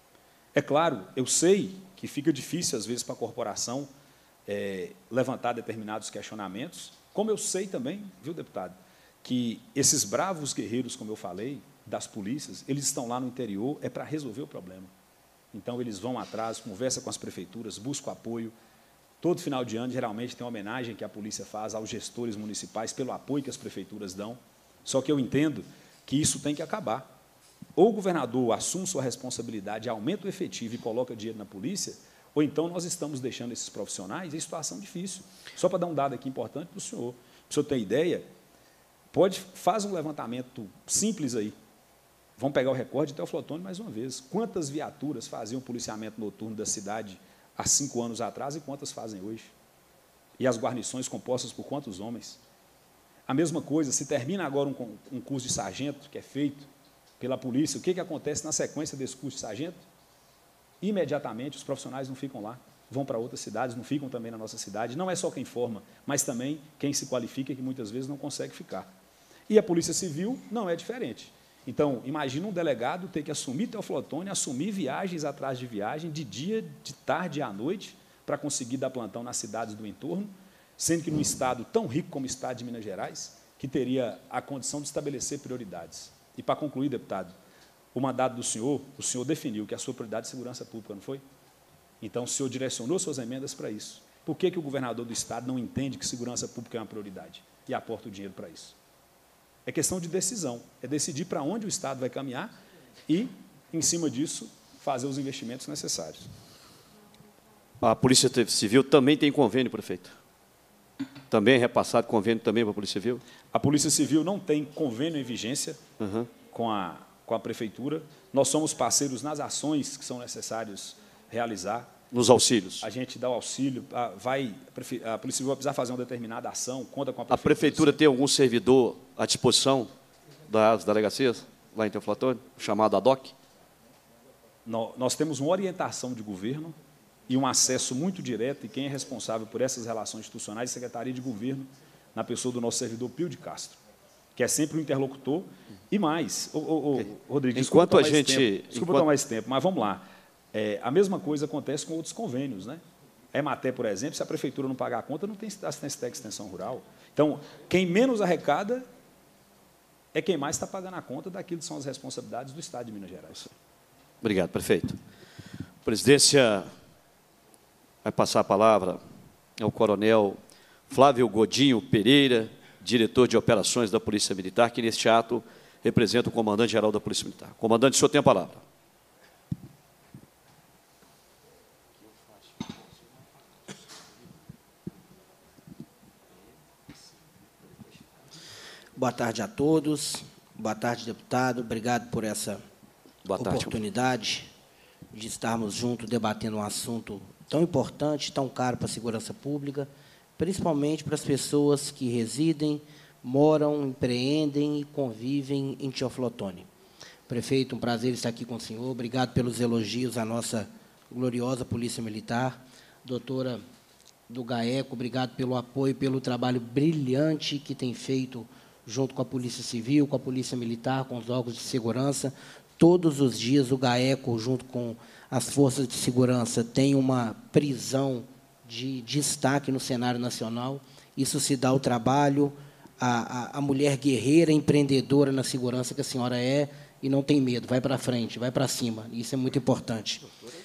É claro, eu sei que fica difícil, às vezes, para a corporação é, levantar determinados questionamentos, como eu sei também, viu, deputado, que esses bravos guerreiros, como eu falei, das polícias, eles estão lá no interior, é para resolver o problema. Então, eles vão atrás, conversam com as prefeituras, buscam apoio. Todo final de ano, geralmente, tem uma homenagem que a polícia faz aos gestores municipais pelo apoio que as prefeituras dão. Só que eu entendo que isso tem que acabar. Ou o governador assume sua responsabilidade, aumenta o efetivo e coloca dinheiro na polícia, ou então nós estamos deixando esses profissionais em situação difícil. Só para dar um dado aqui importante para o senhor. Para o senhor ter ideia, pode, faz um levantamento simples aí. Vamos pegar o recorde de Teoflotone mais uma vez. Quantas viaturas faziam policiamento noturno da cidade há cinco anos atrás e quantas fazem hoje? E as guarnições compostas por quantos homens? A mesma coisa, se termina agora um, um curso de sargento, que é feito pela polícia, o que, que acontece na sequência desse curso de sargento? Imediatamente, os profissionais não ficam lá, vão para outras cidades, não ficam também na nossa cidade. Não é só quem forma, mas também quem se qualifica, que muitas vezes não consegue ficar. E a Polícia Civil não é diferente. Então, imagina um delegado ter que assumir Teoflotone, assumir viagens atrás de viagem, de dia, de tarde e à noite, para conseguir dar plantão nas cidades do entorno, sendo que num estado tão rico como o estado de Minas Gerais, que teria a condição de estabelecer prioridades. E, para concluir, deputado, o mandato do senhor, o senhor definiu que a sua prioridade é segurança pública, não foi? Então, o senhor direcionou suas emendas para isso. Por que, que o governador do estado não entende que segurança pública é uma prioridade e aporta o dinheiro para isso? É questão de decisão, é decidir para onde o estado vai caminhar e, em cima disso, fazer os investimentos necessários. A Polícia Civil também tem convênio, prefeito? Também é repassado convênio também para a Polícia Civil? A Polícia Civil não tem convênio em vigência uhum. com, a, com a Prefeitura. Nós somos parceiros nas ações que são necessárias realizar. Nos auxílios? A gente dá o auxílio, vai, a Polícia Civil vai precisar fazer uma determinada ação, conta com a Prefeitura. A Prefeitura tem algum servidor à disposição das delegacias, lá em Teoflotone, chamado A D O C? Nós temos uma orientação de governo e um acesso muito direto, e quem é responsável por essas relações institucionais é a Secretaria de Governo, na pessoa do nosso servidor Pio de Castro, que é sempre o interlocutor. E mais, ô, ô, ô, Rodrigo, enquanto a gente... Tempo, desculpa enquanto... tomar esse tempo, mas vamos lá. É, a mesma coisa acontece com outros convênios, né? A Ematé, por exemplo, se a Prefeitura não pagar a conta, não tem assistência técnica extensão rural. Então, quem menos arrecada é quem mais está pagando a conta daquilo que são as responsabilidades do Estado de Minas Gerais. Obrigado, prefeito. A presidência vai passar a palavra ao coronel Flávio Godinho Pereira, diretor de operações da Polícia Militar, que neste ato representa o comandante-geral da Polícia Militar. Comandante, o senhor tem a palavra. Boa tarde a todos. Boa tarde, deputado. Obrigado por essa Boa oportunidade tarde. de estarmos juntos debatendo um assunto tão importante, tão caro para a segurança pública, principalmente para as pessoas que residem, moram, empreendem e convivem em Teoflotone. Prefeito, um prazer estar aqui com o senhor. Obrigado pelos elogios à nossa gloriosa Polícia Militar. Doutora do GAECO, obrigado pelo apoio, pelo trabalho brilhante que tem feito junto com a Polícia Civil, com a Polícia Militar, com os órgãos de segurança. Todos os dias o GAECO, junto com as forças de segurança, tem uma prisão de destaque no cenário nacional. Isso se dá ao trabalho, a, a, a mulher guerreira, empreendedora na segurança que a senhora é, e não tem medo, vai para frente, vai para cima. Isso é muito importante.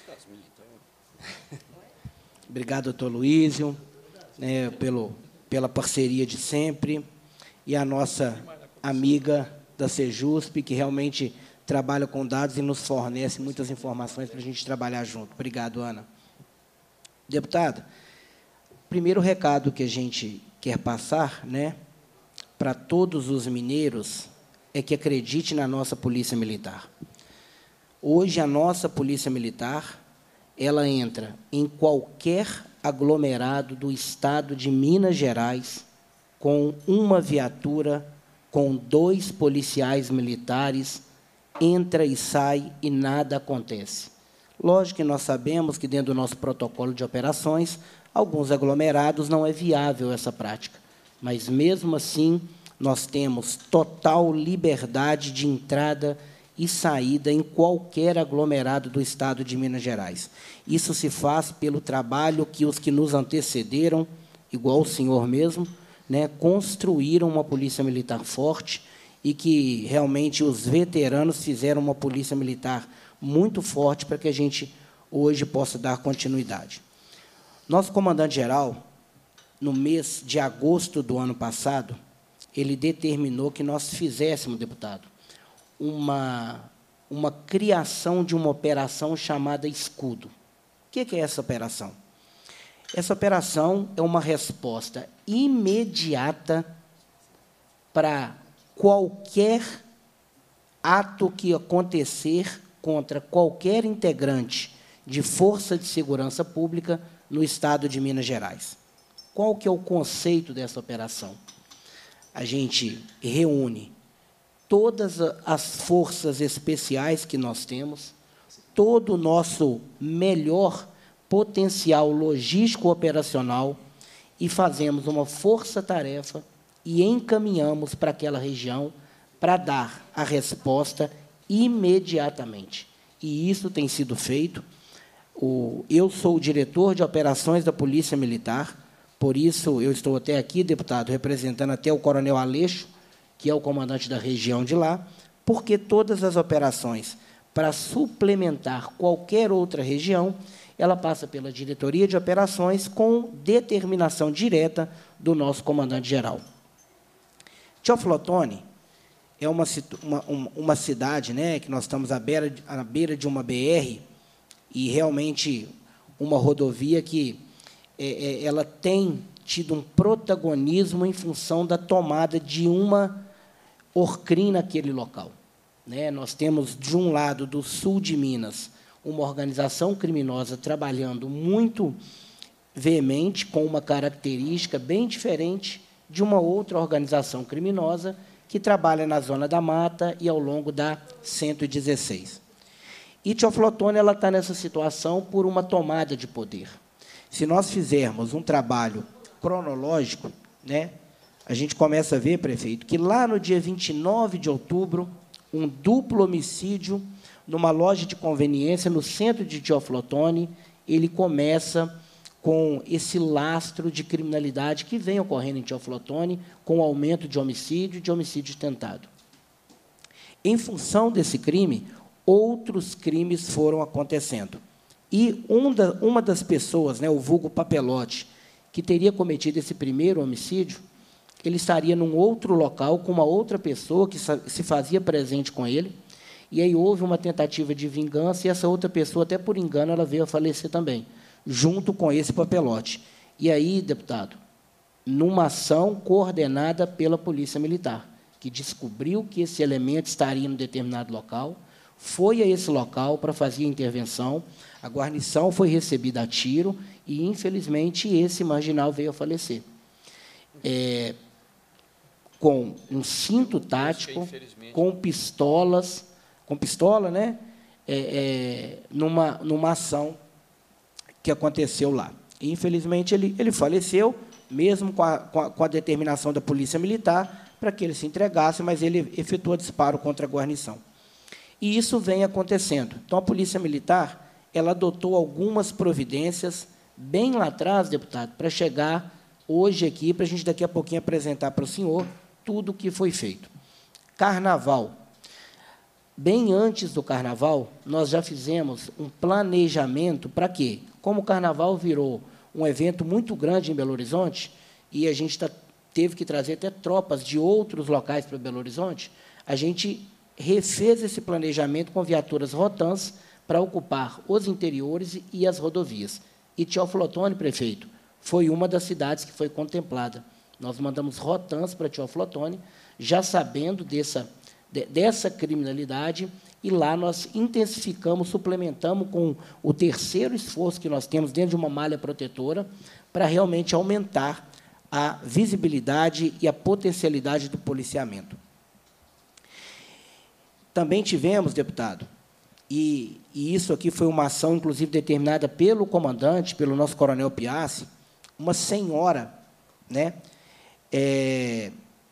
Obrigado, doutor Luísio, né, pelo, pela parceria de sempre. E a nossa amiga da Sejusp, que realmente trabalha com dados e nos fornece muitas informações para a gente trabalhar junto. Obrigado, Ana. Deputado, primeiro recado que a gente quer passar, né, para todos os mineiros é que acredite na nossa Polícia Militar. Hoje, a nossa Polícia Militar, ela entra em qualquer aglomerado do estado de Minas Gerais com uma viatura, com dois policiais militares, entra e sai e nada acontece. Lógico que nós sabemos que, dentro do nosso protocolo de operações, alguns aglomerados não é viável essa prática, mas, mesmo assim, nós temos total liberdade de entrada e saída em qualquer aglomerado do estado de Minas Gerais. Isso se faz pelo trabalho que os que nos antecederam, igual o senhor mesmo, né, construíram uma polícia militar forte e que realmente os veteranos fizeram uma polícia militar muito forte para que a gente hoje possa dar continuidade. Nosso comandante-geral, no mês de agosto do ano passado, ele determinou que nós fizéssemos, deputado, uma, uma criação de uma operação chamada Escudo. O que é essa operação? Essa operação é uma resposta imediata para qualquer ato que acontecer contra qualquer integrante de força de segurança pública no estado de Minas Gerais. Qual que é o conceito dessa operação? A gente reúne todas as forças especiais que nós temos, todo o nosso melhor potencial logístico operacional e fazemos uma força-tarefa e encaminhamos para aquela região para dar a resposta imediatamente. E isso tem sido feito. O, eu sou o diretor de operações da Polícia Militar, por isso eu estou até aqui, deputado, representando até o coronel Aleixo, que é o comandante da região de lá, porque todas as operações, para suplementar qualquer outra região, ela passa pela diretoria de operações com determinação direta do nosso comandante-geral. Teoflotone é uma, uma, uma cidade, né, que nós estamos à beira, à beira de uma B R e realmente uma rodovia que é, é, ela tem tido um protagonismo em função da tomada de uma Orcrim naquele local. Né? Nós temos, de um lado, do sul de Minas, uma organização criminosa trabalhando muito veemente, com uma característica bem diferente de uma outra organização criminosa que trabalha na Zona da Mata e ao longo da cento e dezesseis. E Teoflotone ela está nessa situação por uma tomada de poder. Se nós fizermos um trabalho cronológico, né, a gente começa a ver, prefeito, que lá no dia vinte e nove de outubro, um duplo homicídio numa loja de conveniência no centro de Teoflotone, ele começa com esse lastro de criminalidade que vem ocorrendo em Teoflotone, com o aumento de homicídio e de homicídio tentado. Em função desse crime, outros crimes foram acontecendo. E um da, uma das pessoas, né, o vulgo Papelote, que teria cometido esse primeiro homicídio, ele estaria num outro local com uma outra pessoa que se fazia presente com ele, e aí houve uma tentativa de vingança, e essa outra pessoa, até por engano, ela veio a falecer também, junto com esse Papelote. E aí, deputado, numa ação coordenada pela Polícia Militar, que descobriu que esse elemento estaria em um determinado local, foi a esse local para fazer a intervenção, a guarnição foi recebida a tiro, e, infelizmente, esse marginal veio a falecer. É, com um cinto tático, com pistolas, com pistola, né? É, é, numa, numa ação que aconteceu lá. E, infelizmente, ele, ele faleceu, mesmo com a, com, a, com a determinação da Polícia Militar, para que ele se entregasse, mas ele efetuou disparo contra a guarnição. E isso vem acontecendo. Então, a Polícia Militar ela adotou algumas providências, bem lá atrás, deputado, para chegar hoje aqui, para a gente daqui a pouquinho apresentar para o senhor tudo o que foi feito. Carnaval. Bem antes do Carnaval, nós já fizemos um planejamento para quê? Como o Carnaval virou um evento muito grande em Belo Horizonte, e a gente tá, teve que trazer até tropas de outros locais para Belo Horizonte, a gente refez esse planejamento com viaturas Rotans para ocupar os interiores e as rodovias. E Teoflotone, prefeito, foi uma das cidades que foi contemplada. Nós mandamos Rotans para Teoflotone, já sabendo dessa, de, dessa criminalidade, e lá nós intensificamos, suplementamos com o terceiro esforço que nós temos dentro de uma malha protetora para realmente aumentar a visibilidade e a potencialidade do policiamento. Também tivemos, deputado, e, e isso aqui foi uma ação, inclusive, determinada pelo comandante, pelo nosso coronel Piassi, uma senhora, né, é,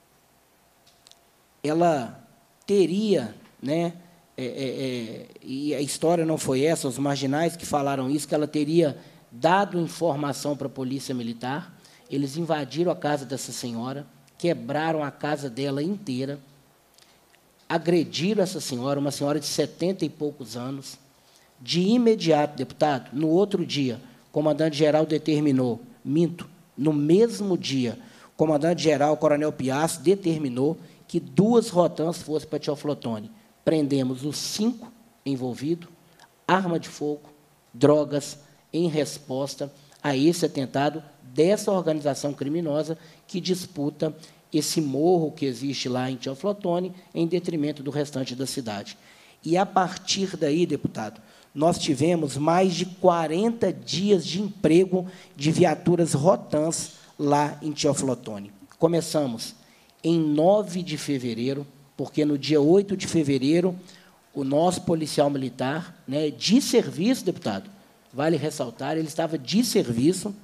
ela teria, né, é, é, é, e a história não foi essa, os marginais que falaram isso, que ela teria dado informação para a Polícia Militar, eles invadiram a casa dessa senhora, quebraram a casa dela inteira, agrediram essa senhora, uma senhora de setenta e poucos anos. De imediato, deputado, no outro dia, o comandante-geral determinou, minto, no mesmo dia, o comandante-geral, o coronel Piassi, determinou que duas Rotans fossem para Teoflotone. Prendemos os cinco envolvidos, arma de fogo, drogas, em resposta a esse atentado dessa organização criminosa que disputa esse morro que existe lá em Teoflotone, em detrimento do restante da cidade. E, a partir daí, deputado, nós tivemos mais de quarenta dias de emprego de viaturas Rotans lá em Teoflotone. Começamos em nove de fevereiro, porque no dia oito de fevereiro, o nosso policial militar, né, de serviço, deputado, vale ressaltar, ele estava de serviço.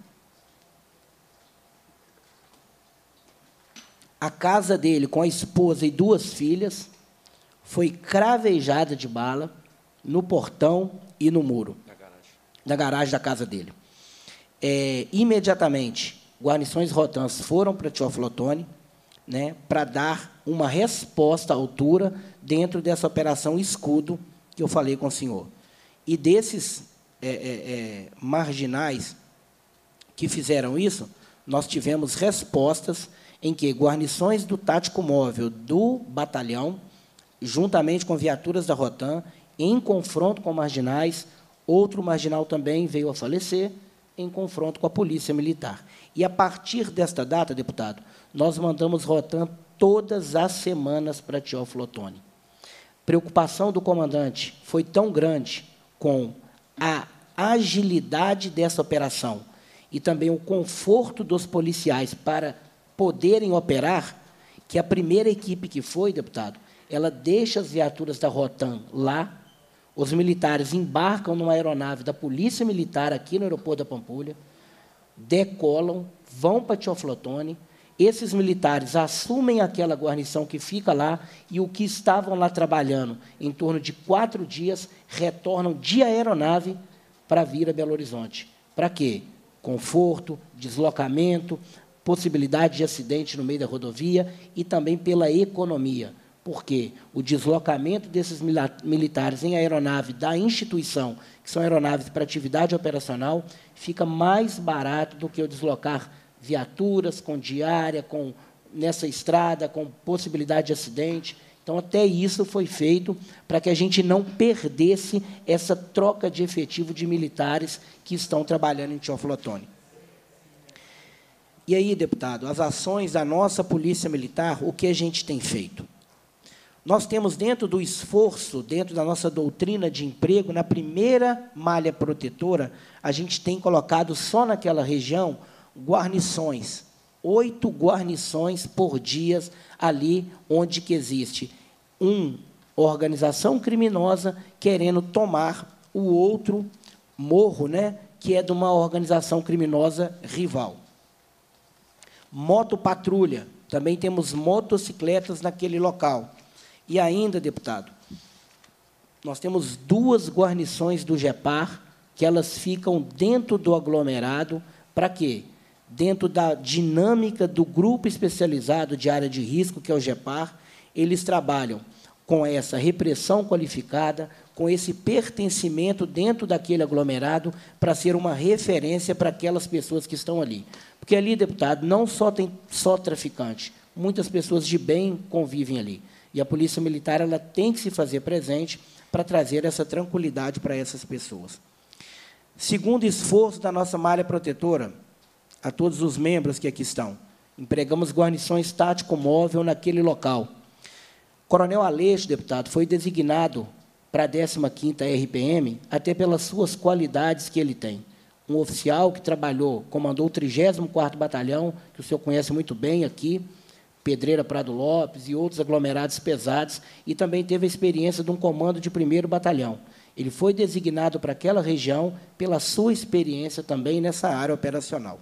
A casa dele, com a esposa e duas filhas, foi cravejada de bala no portão e no muro da garagem, da, garagem da casa dele. É, imediatamente, guarnições Rotans foram para Teoflotone, né, para dar uma resposta à altura dentro dessa operação Escudo que eu falei com o senhor. E desses é, é, é, marginais que fizeram isso, nós tivemos respostas em que guarnições do Tático Móvel do batalhão, juntamente com viaturas da Rotan, em confronto com marginais, outro marginal também veio a falecer, em confronto com a Polícia Militar. E, a partir desta data, deputado, nós mandamos Rotan todas as semanas para Teófilo Otoni. Preocupação do comandante foi tão grande com a agilidade dessa operação e também o conforto dos policiais para poderem operar, que a primeira equipe que foi, deputado, ela deixa as viaturas da Rotan lá, os militares embarcam numa aeronave da Polícia Militar aqui no aeroporto da Pampulha, decolam, vão para Teófilo Otoni, esses militares assumem aquela guarnição que fica lá e o que estavam lá trabalhando em torno de quatro dias retornam de aeronave para vir a Belo Horizonte. Para quê? Conforto, deslocamento, possibilidade de acidente no meio da rodovia e também pela economia. Porque o deslocamento desses militares em aeronave da instituição, que são aeronaves para atividade operacional, fica mais barato do que o deslocar viaturas com diária, com, nessa estrada, com possibilidade de acidente. Então, até isso foi feito para que a gente não perdesse essa troca de efetivo de militares que estão trabalhando em Teófilo Otoni. E aí, deputado, as ações da nossa Polícia Militar, o que a gente tem feito? Nós temos, dentro do esforço, dentro da nossa doutrina de emprego, na primeira malha protetora, a gente tem colocado só naquela região guarnições, oito guarnições por dia ali onde que existe uma organização criminosa querendo tomar o outro morro, né, que é de uma organização criminosa rival. Motopatrulha, também temos motocicletas naquele local. E ainda, deputado, nós temos duas guarnições do GEPAR, que elas ficam dentro do aglomerado, para quê? Dentro da dinâmica do grupo especializado de área de risco, que é o GEPAR, eles trabalham com essa repressão qualificada, com esse pertencimento dentro daquele aglomerado, para ser uma referência para aquelas pessoas que estão ali. Porque ali, deputado, não só tem só traficante, muitas pessoas de bem convivem ali. E a Polícia Militar ela tem que se fazer presente para trazer essa tranquilidade para essas pessoas. Segundo esforço da nossa malha protetora, a todos os membros que aqui estão, empregamos guarnições tático-móvel naquele local. Coronel Aleixo, deputado, foi designado para a décima quinta R P M, até pelas suas qualidades que ele tem. Um oficial que trabalhou, comandou o trigésimo quarto Batalhão, que o senhor conhece muito bem aqui, Pedreira Prado Lopes e outros aglomerados pesados, e também teve a experiência de um comando de primeiro batalhão. Ele foi designado para aquela região pela sua experiência também nessa área operacional.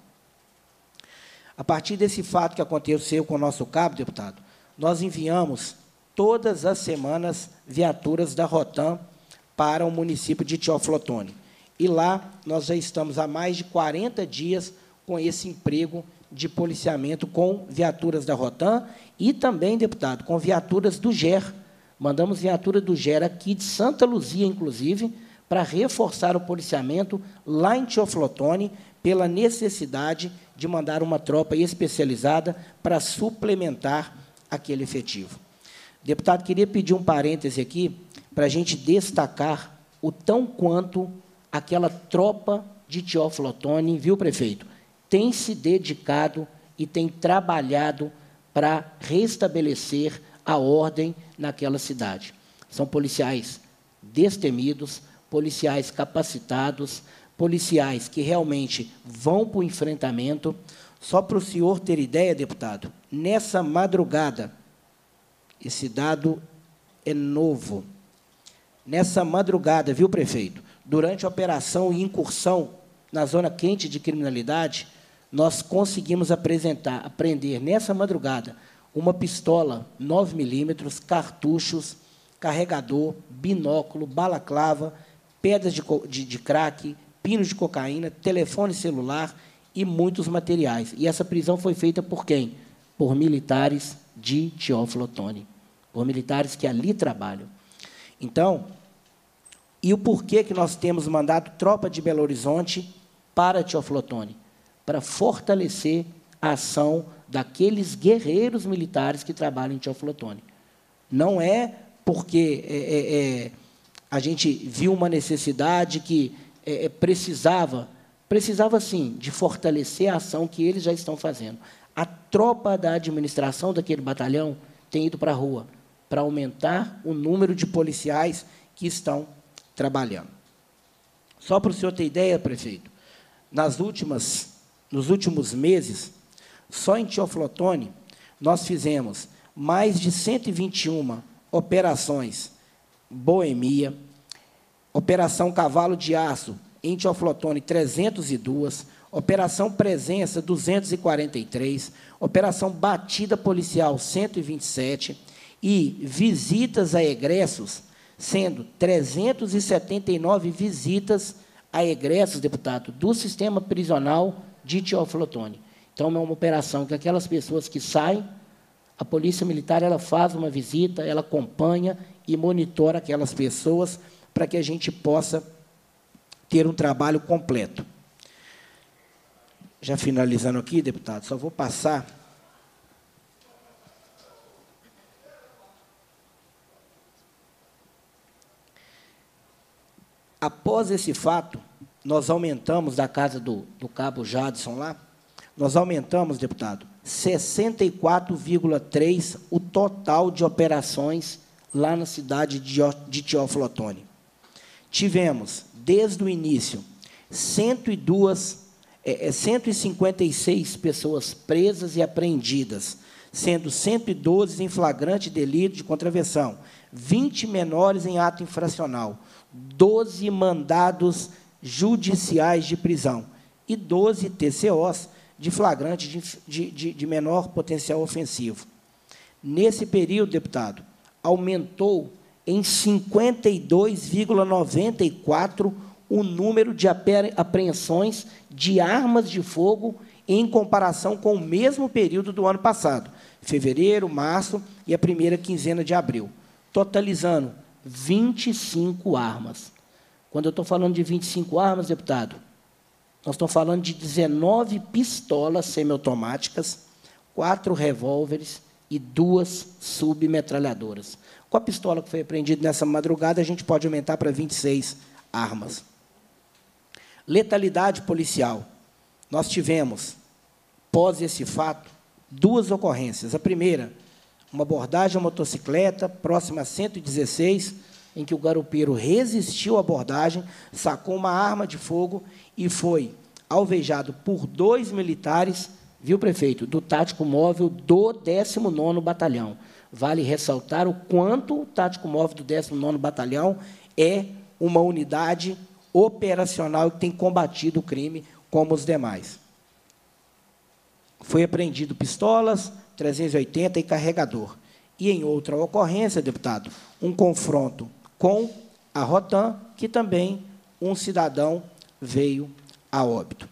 A partir desse fato que aconteceu com o nosso cabo, deputado, nós enviamos todas as semanas viaturas da Rotan para o município de Teófilo Otoni. E lá nós já estamos há mais de quarenta dias com esse emprego de policiamento com viaturas da Rotan e também, deputado, com viaturas do G E R. Mandamos viatura do G E R aqui de Santa Luzia, inclusive, para reforçar o policiamento lá em Teófilo Otoni, pela necessidade de mandar uma tropa especializada para suplementar aquele efetivo. Deputado, queria pedir um parêntese aqui para a gente destacar o tão quanto aquela tropa de Teófilo Otoni, viu, prefeito, tem se dedicado e tem trabalhado para restabelecer a ordem naquela cidade. São policiais destemidos, policiais capacitados, policiais que realmente vão para o enfrentamento. Só para o senhor ter ideia, deputado, nessa madrugada, esse dado é novo, nessa madrugada, viu, prefeito, durante a operação e incursão na zona quente de criminalidade, nós conseguimos apresentar, apreender, nessa madrugada, uma pistola nove milímetros, cartuchos, carregador, binóculo, balaclava, pedras de, de, de crack, pinos de cocaína, telefone celular e muitos materiais. E essa prisão foi feita por quem? Por militares de Teófilo Otoni, por militares que ali trabalham. Então, e o porquê que nós temos mandado tropa de Belo Horizonte para Teófilo Otoni? Para fortalecer a ação daqueles guerreiros militares que trabalham em Teófilo Otoni. Não é porque é, é, é, a gente viu uma necessidade que é, precisava precisava, sim, de fortalecer a ação que eles já estão fazendo. A tropa da administração daquele batalhão tem ido para a rua para aumentar o número de policiais que estão trabalhando. Só para o senhor ter ideia, prefeito, nas últimas, nos últimos meses, só em Teoflotone, nós fizemos mais de cento e vinte e uma operações Boemia, Operação Cavalo de Aço, em Teoflotone, trezentas e duas, Operação Presença, duzentos e quarenta e três, Operação Batida Policial, cento e vinte e sete, e visitas a egressos, sendo trezentas e setenta e nove visitas a egressos, deputado, do sistema prisional de Teoflotone. Então, é uma operação que aquelas pessoas que saem, a Polícia Militar ela faz uma visita, ela acompanha e monitora aquelas pessoas para que a gente possa ter um trabalho completo. Já finalizando aqui, deputado, só vou passar. Após esse fato, nós aumentamos, da casa do, do cabo Jadson lá, nós aumentamos, deputado, sessenta e quatro vírgula três por cento o total de operações lá na cidade de Teoflotone. Tivemos, desde o início, cento e duas, é, cento e cinquenta e seis pessoas presas e apreendidas, sendo cento e doze em flagrante delito de contravenção, vinte menores em ato infracional, doze mandados judiciais de prisão e doze T C Os de flagrante de, de, de menor potencial ofensivo. Nesse período, deputado, aumentou em cinquenta e dois vírgula noventa e quatro por cento o número de apreensões de armas de fogo em comparação com o mesmo período do ano passado, fevereiro, março e a primeira quinzena de abril, totalizando vinte e cinco armas. Quando eu estou falando de vinte e cinco armas, deputado, nós estamos falando de dezenove pistolas semiautomáticas, quatro revólveres e duas submetralhadoras. Com a pistola que foi apreendida nessa madrugada, a gente pode aumentar para vinte e seis armas. Letalidade policial. Nós tivemos, pós esse fato, duas ocorrências. A primeira, uma abordagem à motocicleta, próxima a cento e dezesseis, em que o garupeiro resistiu à abordagem, sacou uma arma de fogo e foi alvejado por dois militares, viu, prefeito, do Tático Móvel do décimo nono Batalhão. Vale ressaltar o quanto o Tático Móvel do décimo nono Batalhão é uma unidade operacional que tem combatido o crime como os demais. Foi apreendido pistolas, trezentos e oitenta e carregador. E, em outra ocorrência, deputado, um confronto com a Rotam, que também um cidadão veio a óbito.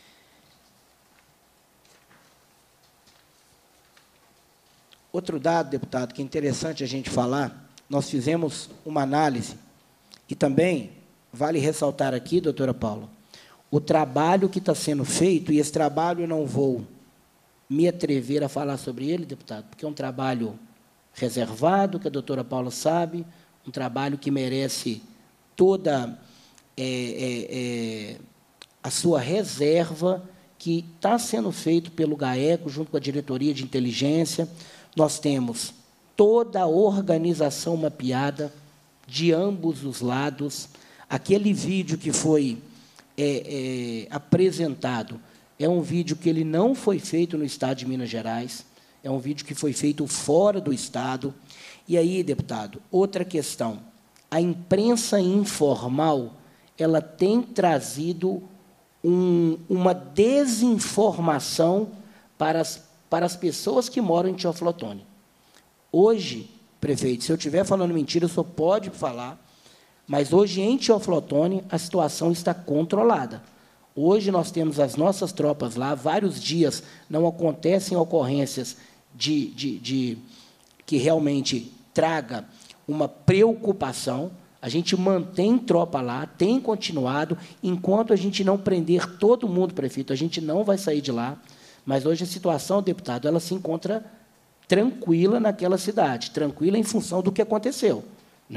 Outro dado, deputado, que é interessante a gente falar, nós fizemos uma análise, e também vale ressaltar aqui, doutora Paula, o trabalho que está sendo feito, e esse trabalho eu não vou me atrever a falar sobre ele, deputado, porque é um trabalho reservado, que a doutora Paula sabe, um trabalho que merece toda é, é, é, a sua reserva, que está sendo feito pelo GAECO, junto com a Diretoria de Inteligência. Nós temos toda a organização mapeada de ambos os lados. Aquele vídeo que foi é, é, apresentado é um vídeo que ele não foi feito no Estado de Minas Gerais, é um vídeo que foi feito fora do Estado. E aí, deputado, outra questão. A imprensa informal ela tem trazido um, uma desinformação para as, para as pessoas que moram em Teoflotone. Hoje, prefeito, se eu estiver falando mentira, o senhor pode falar, mas hoje, em Teoflotone, a situação está controlada. Hoje, nós temos as nossas tropas lá, vários dias não acontecem ocorrências de, de, de, que realmente traga uma preocupação. A gente mantém tropa lá, tem continuado, enquanto a gente não prender todo mundo, prefeito, a gente não vai sair de lá. Mas hoje a situação, deputado, ela se encontra tranquila naquela cidade, tranquila em função do que aconteceu, né?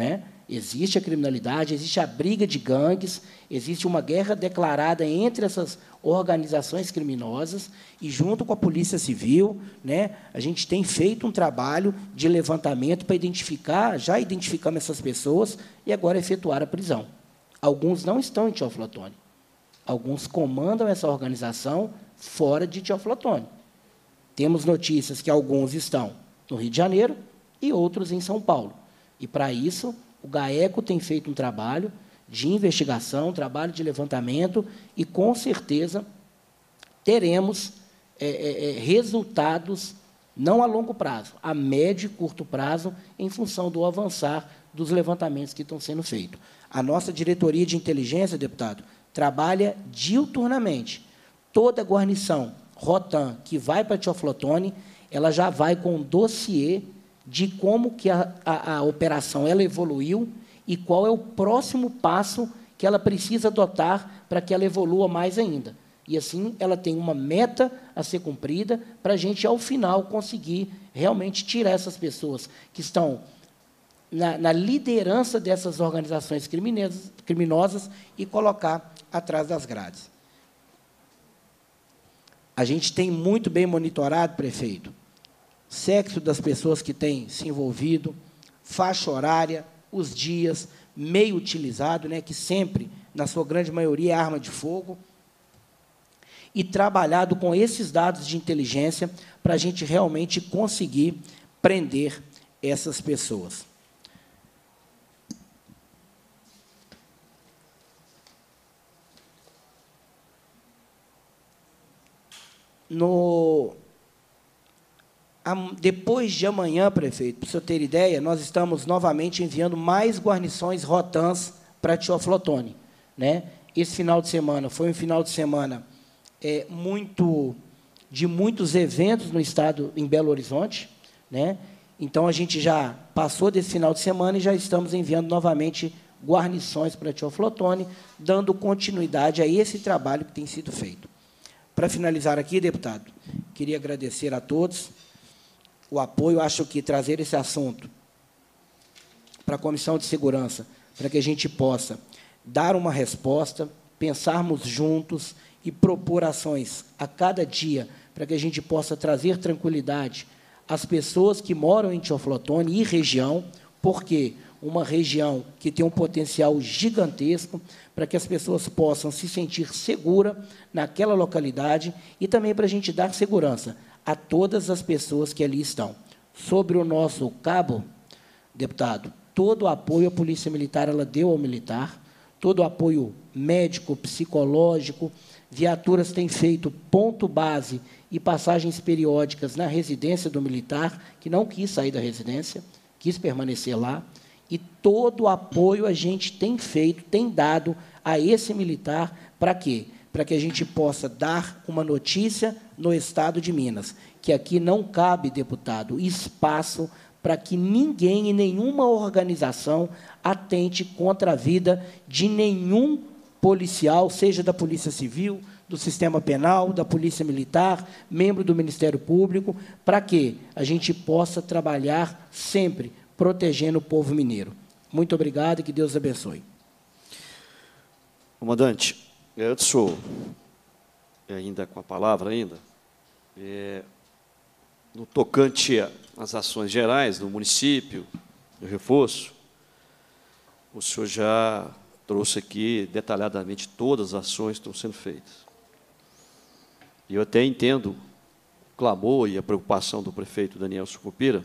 Existe a criminalidade, existe a briga de gangues, existe uma guerra declarada entre essas organizações criminosas e, junto com a Polícia Civil, né, a gente tem feito um trabalho de levantamento para identificar, já identificamos essas pessoas e agora efetuar a prisão. Alguns não estão em Teófilo Otoni. Alguns comandam essa organização fora de Teófilo Otoni. Temos notícias que alguns estão no Rio de Janeiro e outros em São Paulo. E, para isso, o GAECO tem feito um trabalho de investigação, um trabalho de levantamento, e, com certeza, teremos é, é, resultados, não a longo prazo, a médio e curto prazo, em função do avançar dos levantamentos que estão sendo feitos. A nossa diretoria de inteligência, deputado, trabalha diuturnamente. Toda a guarnição Rotam que vai para Teófilo Otoni, ela já vai com um dossiê de como que a, a, a operação ela evoluiu e qual é o próximo passo que ela precisa adotar para que ela evolua mais ainda. E, assim, ela tem uma meta a ser cumprida para a gente, ao final, conseguir realmente tirar essas pessoas que estão na, na liderança dessas organizações criminosas, criminosas e colocar atrás das grades. A gente tem muito bem monitorado, prefeito, sexo das pessoas que têm se envolvido, faixa horária, os dias, meio utilizado, né, que sempre, na sua grande maioria, é arma de fogo, e trabalhado com esses dados de inteligência para a gente realmente conseguir prender essas pessoas. No, depois de amanhã, prefeito, para o senhor ter ideia, nós estamos novamente enviando mais guarnições Rotams para Teófilo Otoni, né? Esse final de semana foi um final de semana é, muito, de muitos eventos no estado, em Belo Horizonte, né? Então, a gente já passou desse final de semana e já estamos enviando novamente guarnições para Teófilo Otoni, dando continuidade a esse trabalho que tem sido feito. Para finalizar aqui, deputado, queria agradecer a todos o apoio. Acho que trazer esse assunto para a Comissão de Segurança, para que a gente possa dar uma resposta, pensarmos juntos e propor ações a cada dia, para que a gente possa trazer tranquilidade às pessoas que moram em Teófilo Otoni e região, porque uma região que tem um potencial gigantesco, para que as pessoas possam se sentir seguras naquela localidade e também para a gente dar segurança a todas as pessoas que ali estão. Sobre o nosso cabo, deputado, todo o apoio à Polícia Militar ela deu ao militar, todo o apoio médico, psicológico, viaturas têm feito ponto base e passagens periódicas na residência do militar, que não quis sair da residência, quis permanecer lá, e todo o apoio a gente tem feito, tem dado a esse militar, para quê? Para que a gente possa dar uma notícia no estado de Minas, que aqui não cabe, deputado, espaço para que ninguém e nenhuma organização atente contra a vida de nenhum policial, seja da Polícia Civil, do Sistema Penal, da Polícia Militar, membro do Ministério Público, para que a gente possa trabalhar sempre protegendo o povo mineiro. Muito obrigado e que Deus abençoe. Comandante, antes, senhor, ainda com a palavra, ainda, é, no tocante às ações gerais do município, do reforço, o senhor já trouxe aqui detalhadamente todas as ações que estão sendo feitas. E eu até entendo o clamor e a preocupação do prefeito Daniel Sucupira,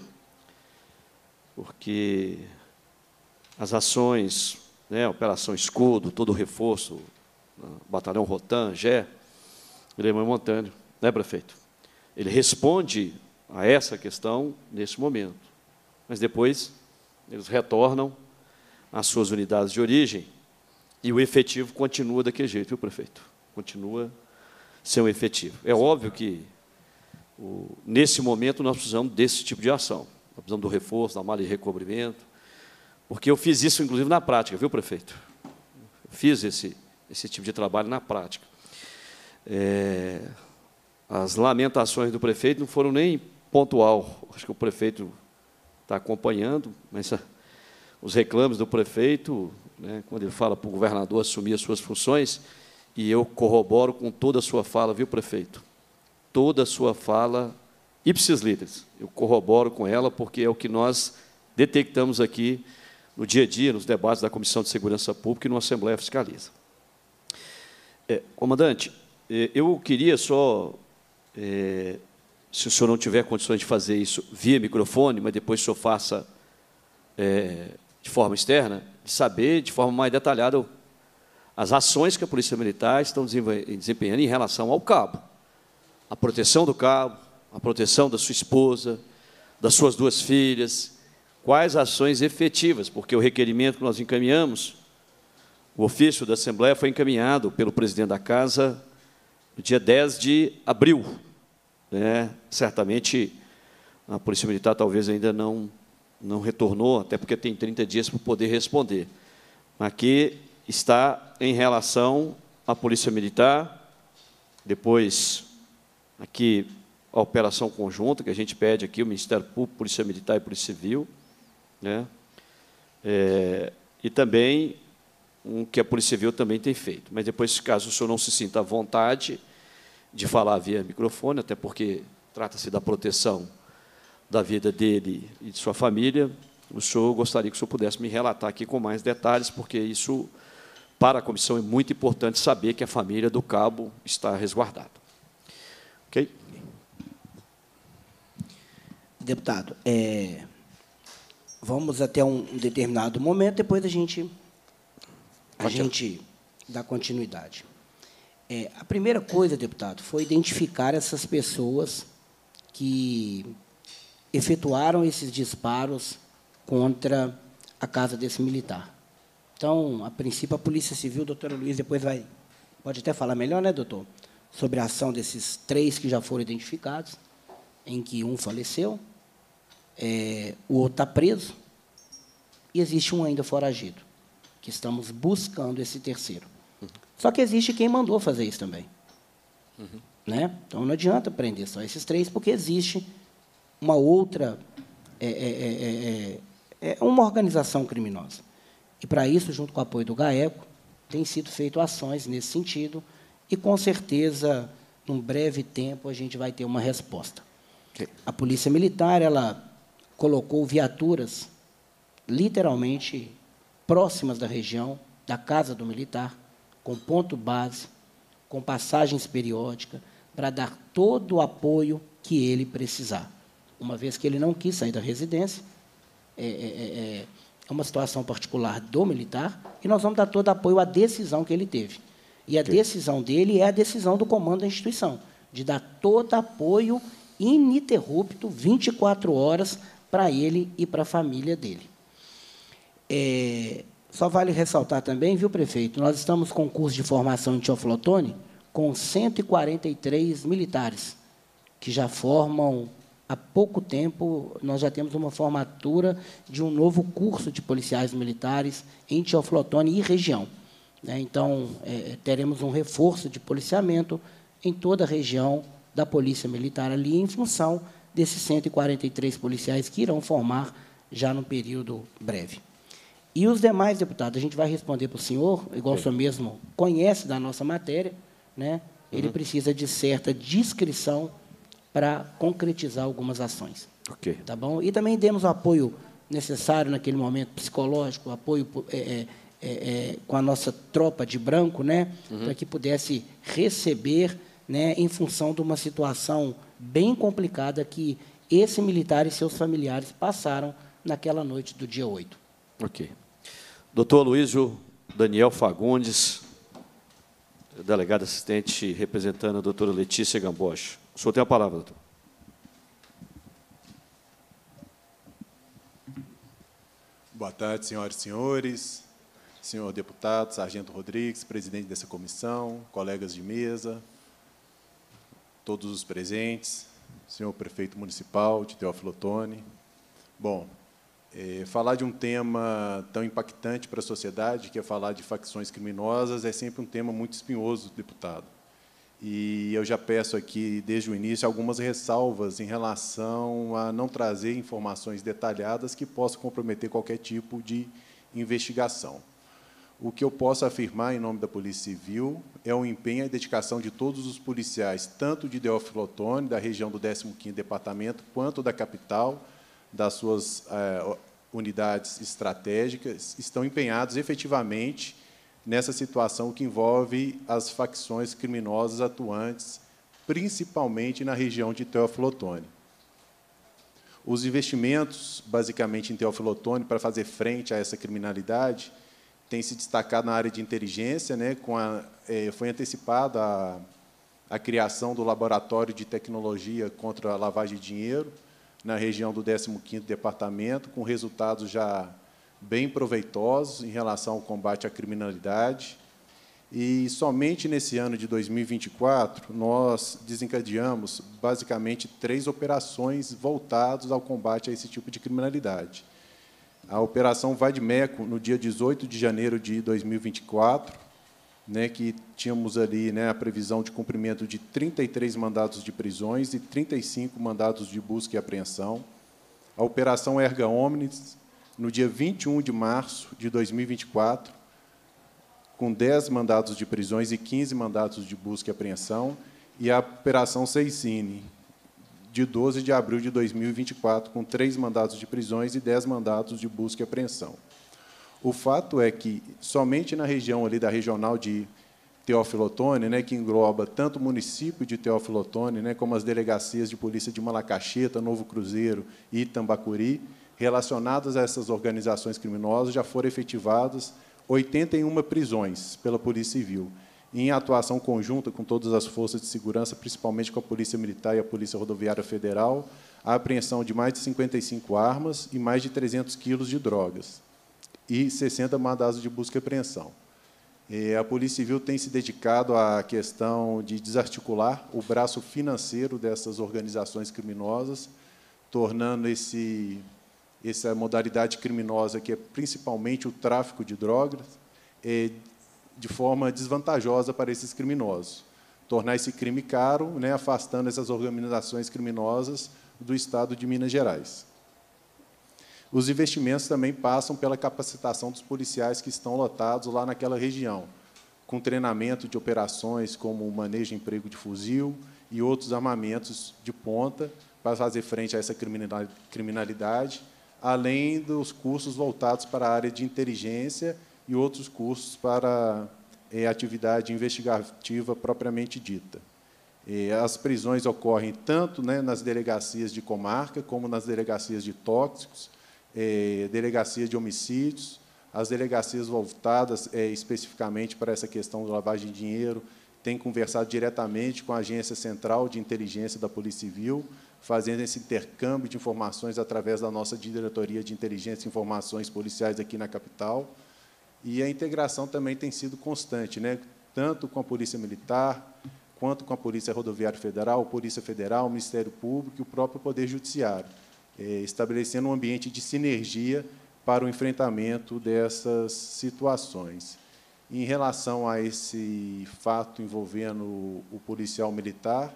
porque as ações, né, Operação Escudo, todo o reforço, Batalhão Rotam, Gé, Guilherme Montanha, né, prefeito? Ele responde a essa questão nesse momento, mas depois eles retornam às suas unidades de origem e o efetivo continua daquele jeito, viu, prefeito? Continua sendo efetivo. É óbvio que, o, nesse momento, nós precisamos desse tipo de ação. Nós precisamos do reforço, da malha de recobrimento, porque eu fiz isso, inclusive, na prática, viu, prefeito? Eu fiz esse, esse tipo de trabalho na prática. É, as lamentações do prefeito não foram nem pontual, acho que o prefeito está acompanhando, mas os reclames do prefeito, né, quando ele fala para o governador assumir as suas funções, e eu corroboro com toda a sua fala, viu, prefeito? Toda a sua fala, ipsis literis, eu corroboro com ela, porque é o que nós detectamos aqui no dia a dia, nos debates da Comissão de Segurança Pública e no Assembleia Fiscaliza. É, comandante, eu queria só, é, se o senhor não tiver condições de fazer isso via microfone, mas depois o senhor faça é, de forma externa, de saber de forma mais detalhada as ações que a Polícia Militar está desempenhando em relação ao cabo, a proteção do cabo, a proteção da sua esposa, das suas duas filhas, quais ações efetivas, porque o requerimento que nós encaminhamos, o ofício da Assembleia foi encaminhado pelo presidente da Casa no dia dez de abril. Né? Certamente, a Polícia Militar talvez ainda não, não retornou, até porque tem trinta dias para poder responder. Aqui está em relação à Polícia Militar, depois, aqui, a operação conjunta, que a gente pede aqui, o Ministério Público, Polícia Militar e Polícia Civil, né? É, e também um que a Polícia Civil também tem feito. Mas depois, caso o senhor não se sinta à vontade de falar via microfone, até porque trata-se da proteção da vida dele e de sua família, o senhor gostaria que o senhor pudesse me relatar aqui com mais detalhes, porque isso, para a comissão, é muito importante saber que a família do cabo está resguardada. Ok? Deputado, é, vamos até um determinado momento, depois a gente, a gente dá continuidade. É, a primeira coisa, deputado, foi identificar essas pessoas que efetuaram esses disparos contra a casa desse militar. Então, a princípio, a Polícia Civil, doutora Luiz, depois vai, pode até falar melhor, né, doutor, sobre a ação desses três que já foram identificados, em que um faleceu, é, o outro está preso, e existe um ainda foragido, que estamos buscando esse terceiro. Uhum. Só que existe quem mandou fazer isso também. Uhum. Né? Então, não adianta prender só esses três, porque existe uma outra, é, é, é, é uma organização criminosa. E, para isso, junto com o apoio do GAECO, tem sido feito ações nesse sentido, e, com certeza, num breve tempo, a gente vai ter uma resposta. Okay. A Polícia Militar, ela colocou viaturas, literalmente, próximas da região, da casa do militar, com ponto base, com passagens periódicas, para dar todo o apoio que ele precisar. Uma vez que ele não quis sair da residência, é, é, é uma situação particular do militar, e nós vamos dar todo o apoio à decisão que ele teve. E a okay. decisão dele é a decisão do comando da instituição, de dar todo apoio ininterrupto, vinte e quatro horas, para ele e para a família dele. É, só vale ressaltar também, viu, prefeito, nós estamos com curso de formação em Teoflotone com cento e quarenta e três militares, que já formam, há pouco tempo, nós já temos uma formatura de um novo curso de policiais militares em Teoflotone e região. Né? Então, é, teremos um reforço de policiamento em toda a região da Polícia Militar ali, em função desses cento e quarenta e três policiais que irão formar já num período breve. E os demais, deputado, a gente vai responder para o senhor, igual okay. o senhor mesmo conhece da nossa matéria, né? Ele uhum. precisa de certa discrição para concretizar algumas ações. Okay. Tá bom? E também demos o apoio necessário naquele momento psicológico, apoio é, é, é, com a nossa tropa de branco, né? Uhum. Para que pudesse receber, né, em função de uma situação bem complicada que esse militar e seus familiares passaram naquela noite do dia oito. Ok. Doutor Aloysio Daniel Fagundes, delegado assistente representando a doutora Letícia Gambosch. O senhor tem a palavra, doutor. Boa tarde, senhoras e senhores, senhor deputado, sargento Rodrigues, presidente dessa comissão, colegas de mesa, todos os presentes, senhor prefeito municipal de Teoflotone. Bom, é, falar de um tema tão impactante para a sociedade, que é falar de facções criminosas, é sempre um tema muito espinhoso, deputado. E eu já peço aqui, desde o início, algumas ressalvas em relação a não trazer informações detalhadas que possam comprometer qualquer tipo de investigação. O que eu posso afirmar, em nome da Polícia Civil, é o empenho e a dedicação de todos os policiais, tanto de Teófilo Otoni, da região do décimo quinto Departamento, quanto da capital, das suas eh, unidades estratégicas, estão empenhados efetivamente nessa situação que envolve as facções criminosas atuantes, principalmente na região de Teófilo Otoni. Os investimentos, basicamente, em Teófilo Otoni, para fazer frente a essa criminalidade, têm se destacado na área de inteligência, né, com a, eh, foi antecipada a, a criação do Laboratório de Tecnologia contra a Lavagem de Dinheiro, na região do décimo quinto Departamento, com resultados já bem proveitosos em relação ao combate à criminalidade. E somente nesse ano de dois mil e vinte e quatro, nós desencadeamos, basicamente, três operações voltadas ao combate a esse tipo de criminalidade. A Operação Vadimeco, no dia dezoito de janeiro de dois mil e vinte e quatro, né, que tínhamos ali, né, a previsão de cumprimento de trinta e três mandados de prisões e trinta e cinco mandados de busca e apreensão. A Operação Erga Omnes, no dia vinte e um de março de dois mil e vinte e quatro, com dez mandados de prisões e quinze mandados de busca e apreensão, e a Operação Seicine, de doze de abril de dois mil e vinte e quatro, com três mandados de prisões e dez mandados de busca e apreensão. O fato é que, somente na região ali da regional de Teófilo Otoni, né, que engloba tanto o município de Teófilo Otoni, né, como as delegacias de polícia de Malacacheta, Novo Cruzeiro e Itambacuri, relacionadas a essas organizações criminosas, já foram efetivadas oitenta e uma prisões pela Polícia Civil, em atuação conjunta com todas as forças de segurança, principalmente com a Polícia Militar e a Polícia Rodoviária Federal, a apreensão de mais de cinquenta e cinco armas e mais de trezentos quilos de drogas, e sessenta mandados de busca e apreensão. E a Polícia Civil tem se dedicado à questão de desarticular o braço financeiro dessas organizações criminosas, tornando esse essa modalidade criminosa, que é principalmente o tráfico de drogas, é, de forma desvantajosa para esses criminosos. Tornar esse crime caro, né, afastando essas organizações criminosas do Estado de Minas Gerais. Os investimentos também passam pela capacitação dos policiais que estão lotados lá naquela região, com treinamento de operações como o manejo e emprego de fuzil e outros armamentos de ponta para fazer frente a essa criminalidade, além dos cursos voltados para a área de inteligência e outros cursos para é, atividade investigativa propriamente dita. E as prisões ocorrem tanto, né, nas delegacias de comarca, como nas delegacias de tóxicos, é, delegacias de homicídios, as delegacias voltadas é, especificamente para essa questão de lavagem de dinheiro têm conversado diretamente com a Agência Central de Inteligência da Polícia Civil, fazendo esse intercâmbio de informações através da nossa Diretoria de Inteligência e Informações Policiais aqui na capital. E a integração também tem sido constante, né? Tanto com a Polícia Militar, quanto com a Polícia Rodoviária Federal, a Polícia Federal, o Ministério Público e o próprio Poder Judiciário, é, estabelecendo um ambiente de sinergia para o enfrentamento dessas situações. Em relação a esse fato envolvendo o policial militar,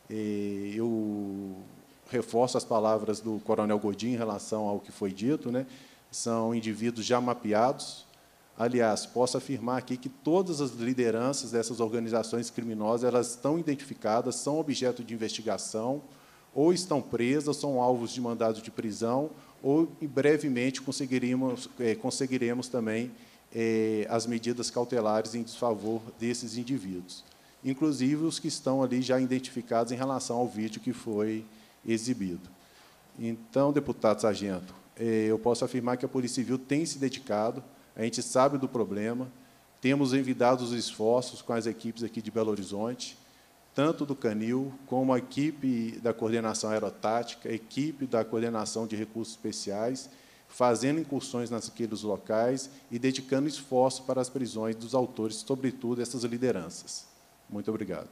eu reforço as palavras do Coronel Godinho em relação ao que foi dito, né? São indivíduos já mapeados. Aliás, posso afirmar aqui que todas as lideranças dessas organizações criminosas elas estão identificadas, são objeto de investigação, ou estão presas, são alvos de mandado de prisão, ou, brevemente, conseguiremos, é, conseguiremos também é, as medidas cautelares em desfavor desses indivíduos, inclusive os que estão ali já identificados em relação ao vídeo que foi exibido. Então, deputado Sargento, eu posso afirmar que a Polícia Civil tem se dedicado, a gente sabe do problema, temos envidado os esforços com as equipes aqui de Belo Horizonte, tanto do Canil, como a equipe da coordenação aerotática, a equipe da coordenação de recursos especiais, fazendo incursões naqueles locais e dedicando esforço para as prisões dos autores, sobretudo essas lideranças. Muito obrigado.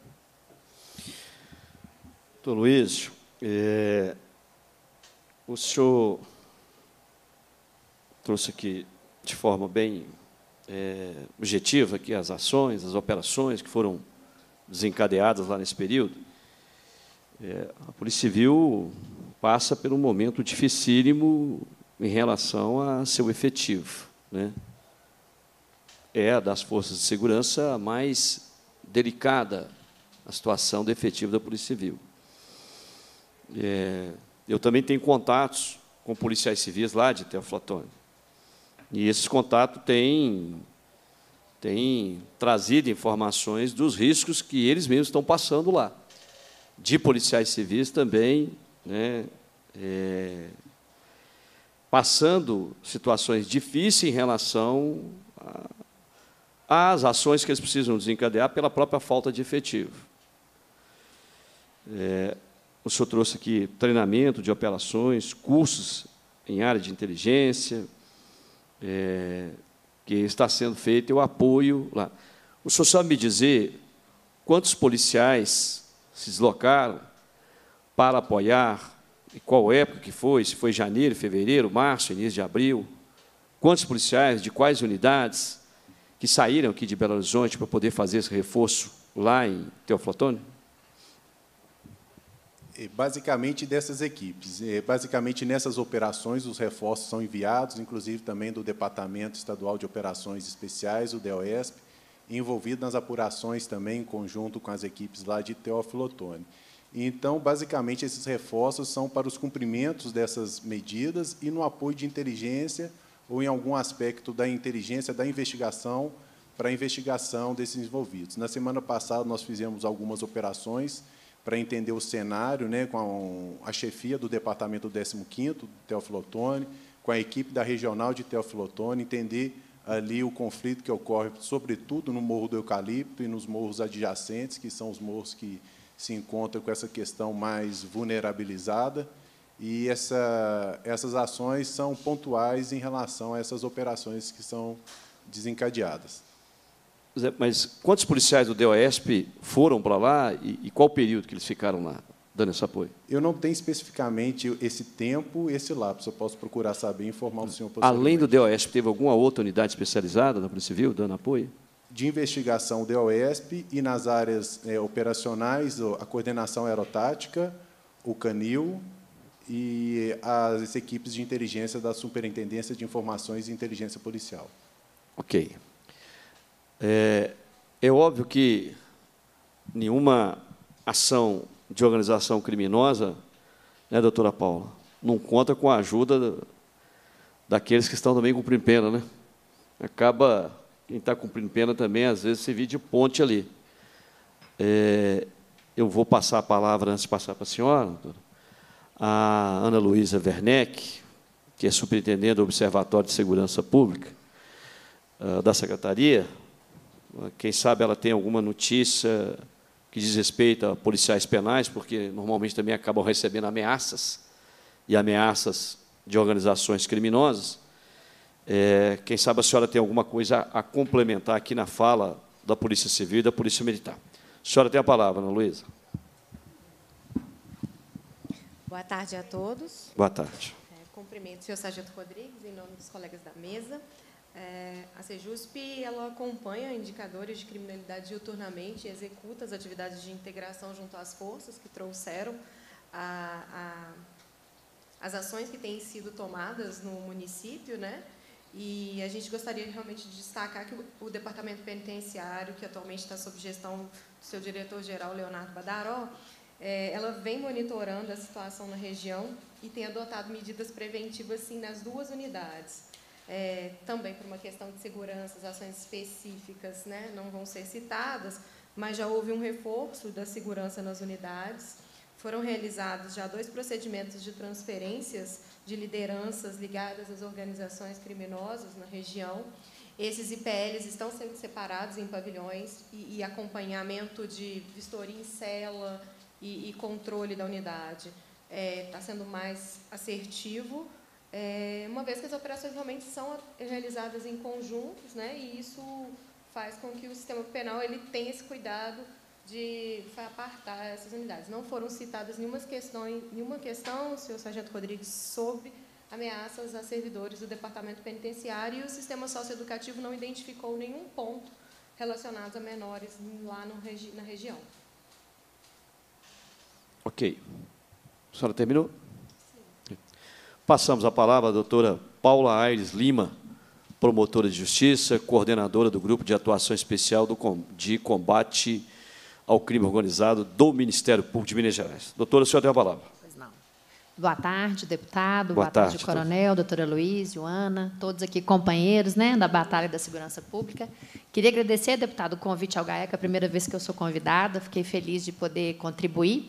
Doutor Luiz, é, o senhor trouxe aqui de forma bem é, objetiva aqui as ações, as operações que foram desencadeadas lá nesse período, é, a Polícia Civil passa por um momento dificílimo em relação a seu efetivo, né? É a das forças de segurança mais delicada a situação do efetivo da Polícia Civil. É, eu também tenho contatos com policiais civis lá de Teoflotone, e esses contatos têm, têm trazido informações dos riscos que eles mesmos estão passando lá, de policiais civis também, né, é, passando situações difíceis em relação às ações que eles precisam desencadear pela própria falta de efetivo. É, o senhor trouxe aqui treinamento de operações, cursos em área de inteligência, é, que está sendo feito, e o apoio lá. O senhor sabe me dizer quantos policiais se deslocaram para apoiar, e qual época que foi, se foi janeiro, fevereiro, março, início de abril? Quantos policiais, de quais unidades, que saíram aqui de Belo Horizonte para poder fazer esse reforço lá em Teoflotone? Basicamente dessas equipes, basicamente nessas operações os reforços são enviados, inclusive também do Departamento Estadual de Operações Especiais, o DEOESP, envolvido nas apurações também em conjunto com as equipes lá de Teófilo Otoni. Então, basicamente, esses reforços são para os cumprimentos dessas medidas e no apoio de inteligência ou em algum aspecto da inteligência da investigação para a investigação desses envolvidos. Na semana passada, nós fizemos algumas operações para entender o cenário, né, com a chefia do Departamento décimo quinto, Teófilo Otoni, com a equipe da Regional de Teófilo Otoni, entender ali o conflito que ocorre, sobretudo no Morro do Eucalipto e nos morros adjacentes, que são os morros que se encontram com essa questão mais vulnerabilizada, e essa, essas ações são pontuais em relação a essas operações que são desencadeadas. Mas quantos policiais do DEOESP foram para lá e, e qual o período que eles ficaram lá, dando esse apoio? Eu não tenho especificamente esse tempo, esse lapso. Eu posso procurar saber e informar o senhor. Além do DEOESP, teve alguma outra unidade especializada da Polícia Civil dando apoio? De investigação, o DEOESP, e nas áreas é, operacionais, a coordenação aerotática, o CANIL e as equipes de inteligência da Superintendência de Informações e Inteligência Policial. Ok. É, é óbvio que nenhuma ação de organização criminosa, né, doutora Paula, não conta com a ajuda daqueles que estão também cumprindo pena, né? Acaba, quem está cumprindo pena também, às vezes, servir de ponte ali. É, eu vou passar a palavra, antes de passar para a senhora, doutora, a Ana Luísa Werneck, que é superintendente do Observatório de Segurança Pública uh, da Secretaria. Quem sabe ela tem alguma notícia que diz respeito a policiais penais, porque normalmente também acabam recebendo ameaças, e ameaças de organizações criminosas. É, quem sabe a senhora tem alguma coisa a complementar aqui na fala da Polícia Civil e da Polícia Militar. A senhora tem a palavra, Ana Luísa. Boa tarde a todos. Boa tarde. É, cumprimento o senhor Sargento Rodrigues, em nome dos colegas da mesa. É, a Sejusp ela acompanha indicadores de criminalidade diuturnamente e executa as atividades de integração junto às forças que trouxeram a, a, as ações que têm sido tomadas no município, né? E a gente gostaria realmente de destacar que o, o Departamento Penitenciário, que atualmente está sob gestão do seu diretor-geral, Leonardo Badaró, é, ela vem monitorando a situação na região e tem adotado medidas preventivas, sim, nas duas unidades. É, também por uma questão de segurança, as ações específicas, né, não vão ser citadas, mas já houve um reforço da segurança nas unidades. Foram realizados já dois procedimentos de transferências de lideranças ligadas às organizações criminosas na região. Esses I P Ls estão sendo separados em pavilhões e, e acompanhamento de vistoria em cela e, e controle da unidade. Está é, sendo mais assertivo, É, uma vez que as operações realmente são realizadas em conjuntos, né, e isso faz com que o sistema penal ele tenha esse cuidado de apartar essas unidades. Não foram citadas nenhuma questão, nenhuma questão, senhor Sargento Rodrigues, sobre ameaças a servidores do Departamento Penitenciário, e o sistema socioeducativo não identificou nenhum ponto relacionados a menores lá no regi na região. Ok. A senhora terminou? Sim. Passamos a palavra à doutora Paula Aires Lima, promotora de justiça, coordenadora do Grupo de Atuação Especial do, de Combate ao Crime Organizado do Ministério Público de Minas Gerais. Doutora, a senhora tem a palavra. Pois não. Boa tarde, deputado. Boa, Boa tarde, tarde, coronel, doutora Luiz, Ana, todos aqui companheiros, né, da Batalha da Segurança Pública. Queria agradecer, deputado, o convite ao GAECO, é a primeira vez que eu sou convidada, fiquei feliz de poder contribuir.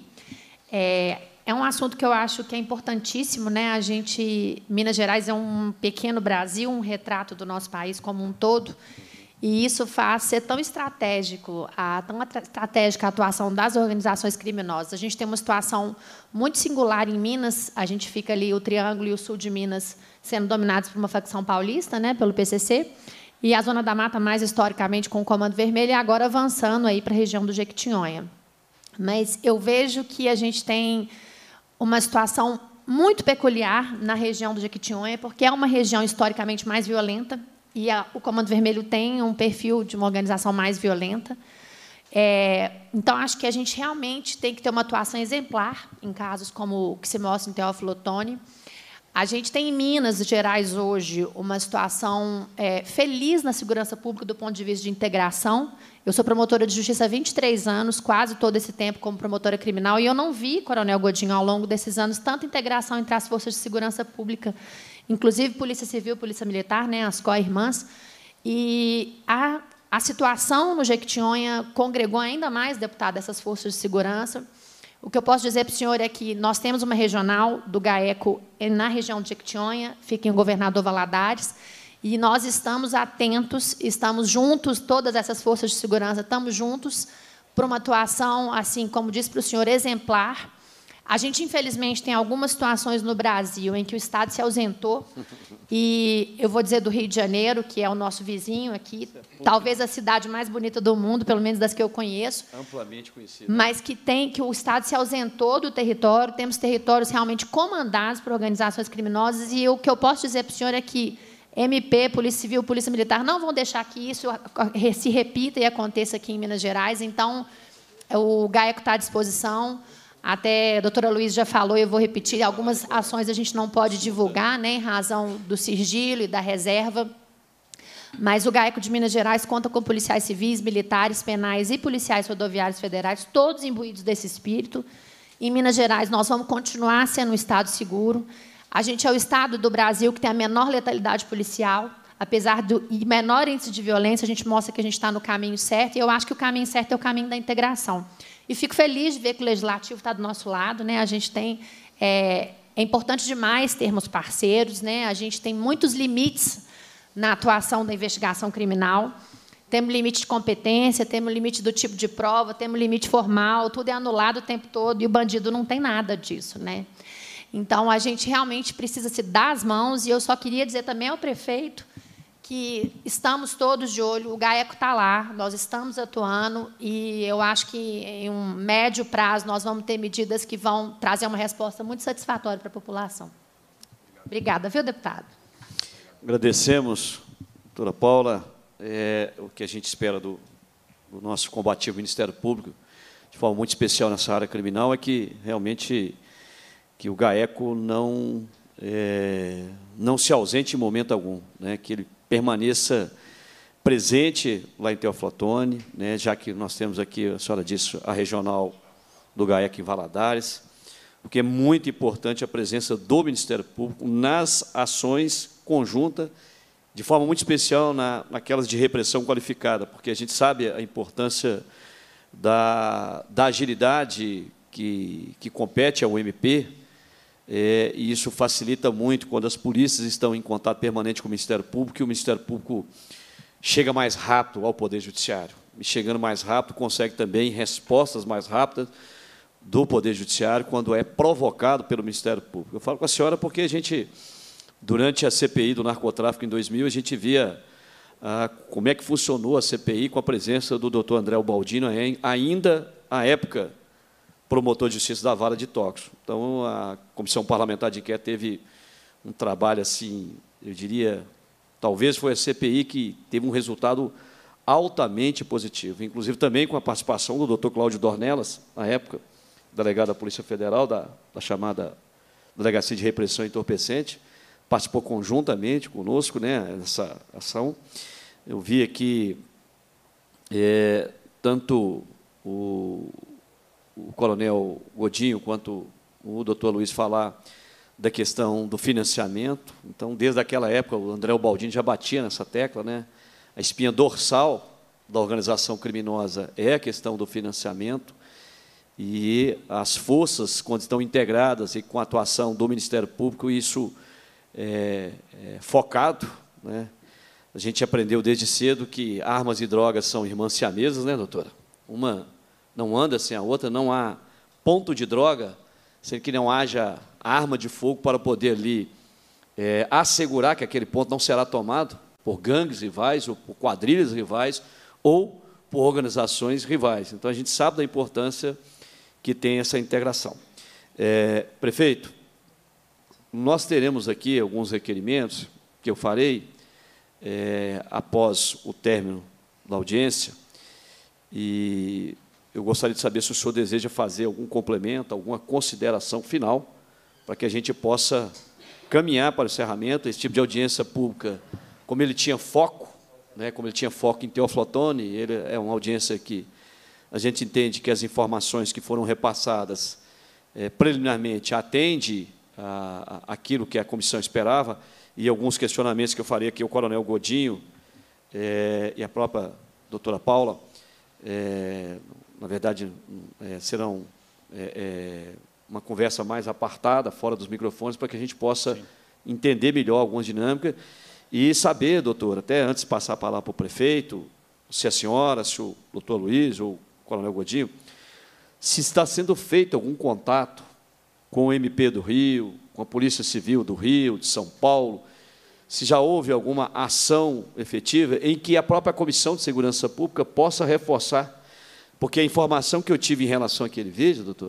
É, é um assunto que eu acho que é importantíssimo, né? A gente, Minas Gerais é um pequeno Brasil, um retrato do nosso país como um todo, e isso faz ser tão estratégico, a, tão estratégica a atuação das organizações criminosas. A gente tem uma situação muito singular em Minas, a gente fica ali, o Triângulo e o Sul de Minas, sendo dominados por uma facção paulista, né, pelo P C C, e a Zona da Mata, mais historicamente, com o Comando Vermelho, e agora avançando aí para a região do Jequitinhonha. Mas eu vejo que a gente tem uma situação muito peculiar na região do Jequitinhonha, porque é uma região historicamente mais violenta, e a, o Comando Vermelho tem um perfil de uma organização mais violenta. É, então, acho que a gente realmente tem que ter uma atuação exemplar em casos como o que se mostra em Teófilo Otoni. A gente tem em Minas Gerais hoje uma situação é, feliz na segurança pública do ponto de vista de integração. Eu sou promotora de justiça há vinte e três anos, quase todo esse tempo como promotora criminal, e eu não vi, coronel Godinho, ao longo desses anos, tanta integração entre as forças de segurança pública, inclusive Polícia Civil, Polícia Militar, né, as co-irmãs. E a, a situação no Jequitinhonha congregou ainda mais, deputado, essas forças de segurança. O que eu posso dizer para o senhor é que nós temos uma regional do GAECO na região de Jequitinhonha, fica em Governador Valadares, e nós estamos atentos, estamos juntos, todas essas forças de segurança, estamos juntos para uma atuação, assim, como disse para o senhor, exemplar. A gente, infelizmente, tem algumas situações no Brasil em que o Estado se ausentou, e eu vou dizer do Rio de Janeiro, que é o nosso vizinho aqui, talvez a cidade mais bonita do mundo, pelo menos das que eu conheço. Amplamente conhecida. Mas que, tem, que o Estado se ausentou do território, temos territórios realmente comandados por organizações criminosas, e o que eu posso dizer para o senhor é que M P, Polícia Civil, Polícia Militar não vão deixar que isso se repita e aconteça aqui em Minas Gerais. Então, o GAECO está à disposição. Até a doutora Luiz já falou, eu vou repetir, algumas ações a gente não pode divulgar, né, em razão do sigilo e da reserva, mas o GAECO de Minas Gerais conta com policiais civis, militares, penais e policiais rodoviários federais, todos imbuídos desse espírito. Em Minas Gerais, nós vamos continuar sendo um Estado seguro. A gente é o Estado do Brasil que tem a menor letalidade policial, apesar do menor índice de violência, a gente mostra que a gente está no caminho certo, e eu acho que o caminho certo é o caminho da integração. E fico feliz de ver que o Legislativo está do nosso lado, né? A gente tem, é, é importante demais termos parceiros, né? A gente tem muitos limites na atuação da investigação criminal. Temos limite de competência, temos limite do tipo de prova, temos limite formal, tudo é anulado o tempo todo, e o bandido não tem nada disso, né? Então, a gente realmente precisa se dar as mãos, e eu só queria dizer também ao prefeito que estamos todos de olho, o GAECO está lá, nós estamos atuando, e eu acho que, em um médio prazo, nós vamos ter medidas que vão trazer uma resposta muito satisfatória para a população. Obrigada, viu, deputado? Agradecemos, doutora Paula. É, o que a gente espera do, do nosso combativo Ministério Público, de forma muito especial nessa área criminal, é que, realmente, que o GAECO não, é, não se ausente em momento algum, né, que ele permaneça presente lá em Teófilo Otoni, né, já que nós temos aqui, a senhora disse, a regional do GAECO em Valadares, porque é muito importante a presença do Ministério Público nas ações conjuntas, de forma muito especial na, naquelas de repressão qualificada, porque a gente sabe a importância da, da agilidade que, que compete ao M P, É, e isso facilita muito quando as polícias estão em contato permanente com o Ministério Público, e o Ministério Público chega mais rápido ao Poder Judiciário. E, chegando mais rápido, consegue também respostas mais rápidas do Poder Judiciário quando é provocado pelo Ministério Público. Eu falo com a senhora porque a gente, durante a C P I do narcotráfico em dois mil, a gente via ah, como é que funcionou a C P I com a presença do doutor André Ubaldino, ainda à época promotor de justiça da Vara de Tóquio. Então, a Comissão Parlamentar de Inquérito teve um trabalho, assim, eu diria, talvez foi a C P I que teve um resultado altamente positivo, inclusive também com a participação do doutor Cláudio Dornelas, na época, delegado da Polícia Federal, da, da chamada Delegacia de Repressão Entorpecente, participou conjuntamente conosco, né, nessa ação. Eu vi aqui é, tanto o, o coronel Godinho quanto o doutor Luiz falar da questão do financiamento. Então, desde aquela época, o André Baldini já batia nessa tecla, né? A espinha dorsal da organização criminosa é a questão do financiamento, e as forças, quando estão integradas e com a atuação do Ministério Público, isso é, é focado, né? A gente aprendeu desde cedo que armas e drogas são irmãs siamesas, né, doutora? Uma não anda sem a outra, não há ponto de droga sem que não haja arma de fogo para poder ali é, assegurar que aquele ponto não será tomado por gangues rivais, ou por quadrilhas rivais, ou por organizações rivais. Então, a gente sabe da importância que tem essa integração. É, prefeito, nós teremos aqui alguns requerimentos que eu farei é, após o término da audiência, e eu gostaria de saber se o senhor deseja fazer algum complemento, alguma consideração final, para que a gente possa caminhar para o encerramento. Esse tipo de audiência pública, como ele tinha foco, né, como ele tinha foco em Teófilo Otoni, ele é uma audiência que a gente entende que as informações que foram repassadas é, preliminarmente atende a, a, aquilo que a comissão esperava, e alguns questionamentos que eu farei aqui, o coronel Godinho é, e a própria doutora Paula, é, na verdade, é, serão é, é, uma conversa mais apartada, fora dos microfones, para que a gente possa Sim. entender melhor algumas dinâmicas e saber, doutor, até antes de passar a palavra para o prefeito, se a senhora, se o doutor Luiz ou o coronel Godinho, se está sendo feito algum contato com o M P do Rio, com a Polícia Civil do Rio, de São Paulo, se já houve alguma ação efetiva em que a própria Comissão de Segurança Pública possa reforçar, porque a informação que eu tive em relação àquele vídeo, doutora,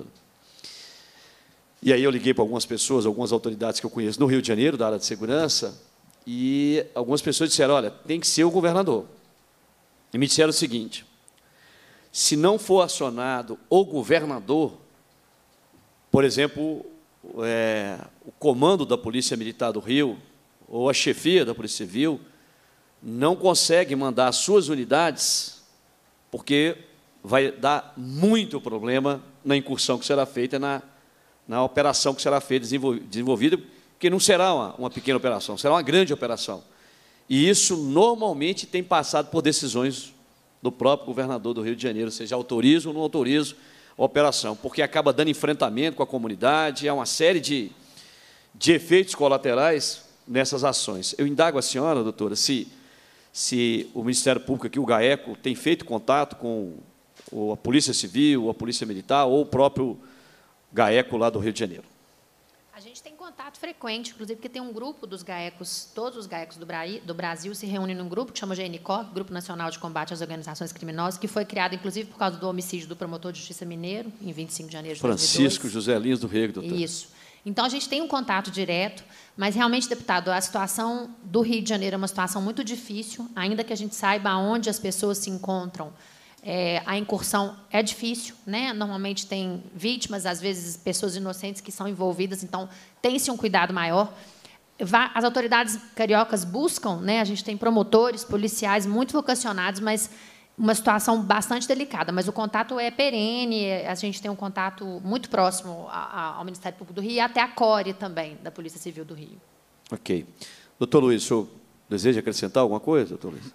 e aí eu liguei para algumas pessoas, algumas autoridades que eu conheço no Rio de Janeiro, da área de segurança, e algumas pessoas disseram, olha, tem que ser o governador. E me disseram o seguinte, se não for acionado o governador, por exemplo, é, o comando da Polícia Militar do Rio, ou a chefia da Polícia Civil, não consegue mandar as suas unidades, porque vai dar muito problema na incursão que será feita, na, na operação que será feita, desenvolvida, porque não será uma, uma pequena operação, será uma grande operação. E isso, normalmente, tem passado por decisões do próprio governador do Rio de Janeiro, seja autoriza ou não autoriza a operação, porque acaba dando enfrentamento com a comunidade, há uma série de, de efeitos colaterais nessas ações. Eu indago a senhora, doutora, se, se o Ministério Público aqui, o GAECO, tem feito contato com ou a Polícia Civil, a Polícia Militar, ou o próprio GAECO lá do Rio de Janeiro. A gente tem contato frequente, inclusive, porque tem um grupo dos GAECOs, todos os GAECOs do, Bra do Brasil se reúnem num grupo que chama G N C O R, Grupo Nacional de Combate às Organizações Criminosas, que foi criado, inclusive, por causa do homicídio do promotor de justiça mineiro, em vinte e cinco de janeiro de dois mil e dois. Francisco José Lins do Rego, doutor. Isso. Então, a gente tem um contato direto, mas, realmente, deputado, a situação do Rio de Janeiro é uma situação muito difícil, ainda que a gente saiba onde as pessoas se encontram. É, a incursão é difícil, né? Normalmente tem vítimas, às vezes pessoas inocentes que são envolvidas, então tem-se um cuidado maior. As autoridades cariocas buscam, né? A gente tem promotores, policiais muito vocacionados, mas uma situação bastante delicada. Mas o contato é perene, a gente tem um contato muito próximo ao Ministério Público do Rio e até a CORE também, da Polícia Civil do Rio. Ok. Doutor Luiz, o senhor deseja acrescentar alguma coisa, doutor Luiz?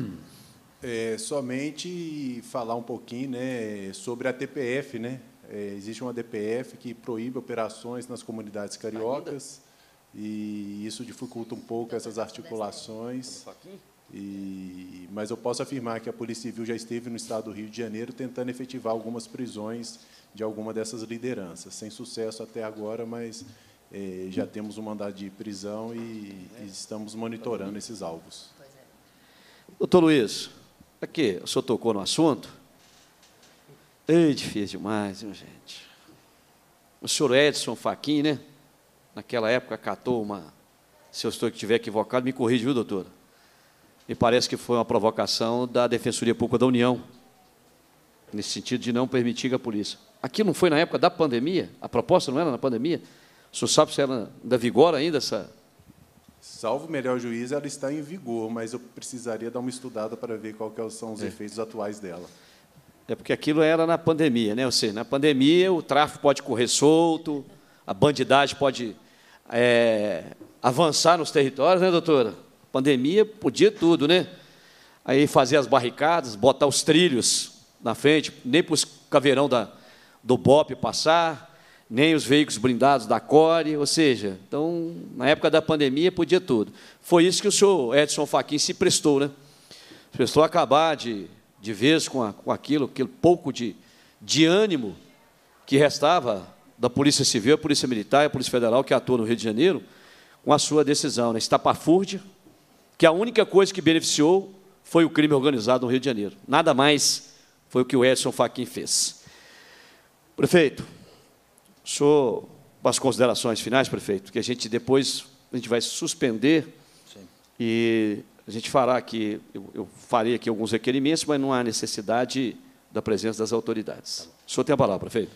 É, somente falar um pouquinho, né, sobre a D P F, né? É, existe uma D P F que proíbe operações nas comunidades cariocas e isso dificulta um pouco essas articulações. E, mas eu posso afirmar que a Polícia Civil já esteve no estado do Rio de Janeiro tentando efetivar algumas prisões de alguma dessas lideranças, sem sucesso até agora, mas é, já temos um mandado de prisão e, e estamos monitorando esses alvos. Doutor Luiz, aqui, o senhor tocou no assunto? É difícil demais, viu, gente? O senhor Edson Fachin, né? Naquela época, catou uma... Se eu estou, estiver equivocado, me corrige, viu, doutora? me parece que foi uma provocação da Defensoria Pública da União, nesse sentido de não permitir que a polícia... Aquilo não foi na época da pandemia? A proposta não era na pandemia? O senhor sabe se ela ainda vigora ainda essa... Salvo o melhor juízo, ela está em vigor, mas eu precisaria dar uma estudada para ver quais que são os é. efeitos atuais dela. É porque aquilo era na pandemia, né? Ou seja, na pandemia o tráfico pode correr solto, a bandidagem pode é, avançar nos territórios, né, doutora? Pandemia podia tudo, né? Aí fazer as barricadas, botar os trilhos na frente, nem para os caveirão da, do B O P passar, nem os veículos blindados da Core, ou seja, então, na época da pandemia, podia tudo. Foi isso que o senhor Edson Fachin se prestou, né? Se prestou a acabar de, de vez com, a, com aquilo, aquele pouco de, de ânimo que restava da Polícia Civil, a Polícia Militar e a Polícia Federal, que atua no Rio de Janeiro, com a sua decisão, né? Estapafúrdia, que a única coisa que beneficiou foi o crime organizado no Rio de Janeiro. Nada mais foi o que o Edson Fachin fez. Prefeito, o senhor, as considerações finais, prefeito, que a gente depois a gente vai suspender. Sim. E a gente fará aqui, eu, eu farei aqui alguns requerimentos, mas não há necessidade da presença das autoridades. Tá, o senhor tem a palavra, prefeito.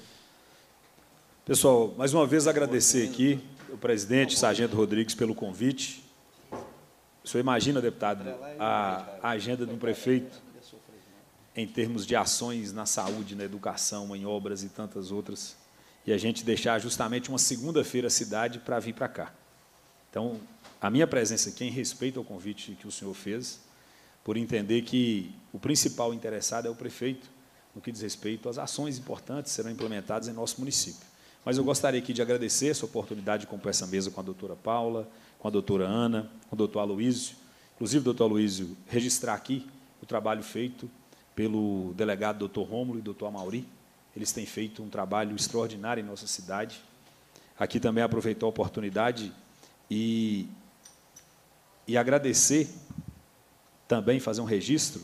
Pessoal, mais uma vez agradecer aqui o presidente, Sargento Rodrigues, pelo convite. O senhor imagina, deputado, a, a agenda de um prefeito em termos de ações na saúde, na educação, em obras e tantas outras, e a gente deixar justamente uma segunda-feira a cidade para vir para cá. Então, a minha presença aqui, em respeito ao convite que o senhor fez, por entender que o principal interessado é o prefeito, no que diz respeito às ações importantes que serão implementadas em nosso município. Mas eu gostaria aqui de agradecer essa oportunidade de compor essa mesa com a doutora Paula, com a doutora Ana, com o doutor Aloísio, inclusive, doutor Aloísio, registrar aqui o trabalho feito pelo delegado doutor Rômulo e doutor Amauri. Eles têm feito um trabalho extraordinário em nossa cidade. Aqui também aproveitou a oportunidade e, e agradecer, também fazer um registro,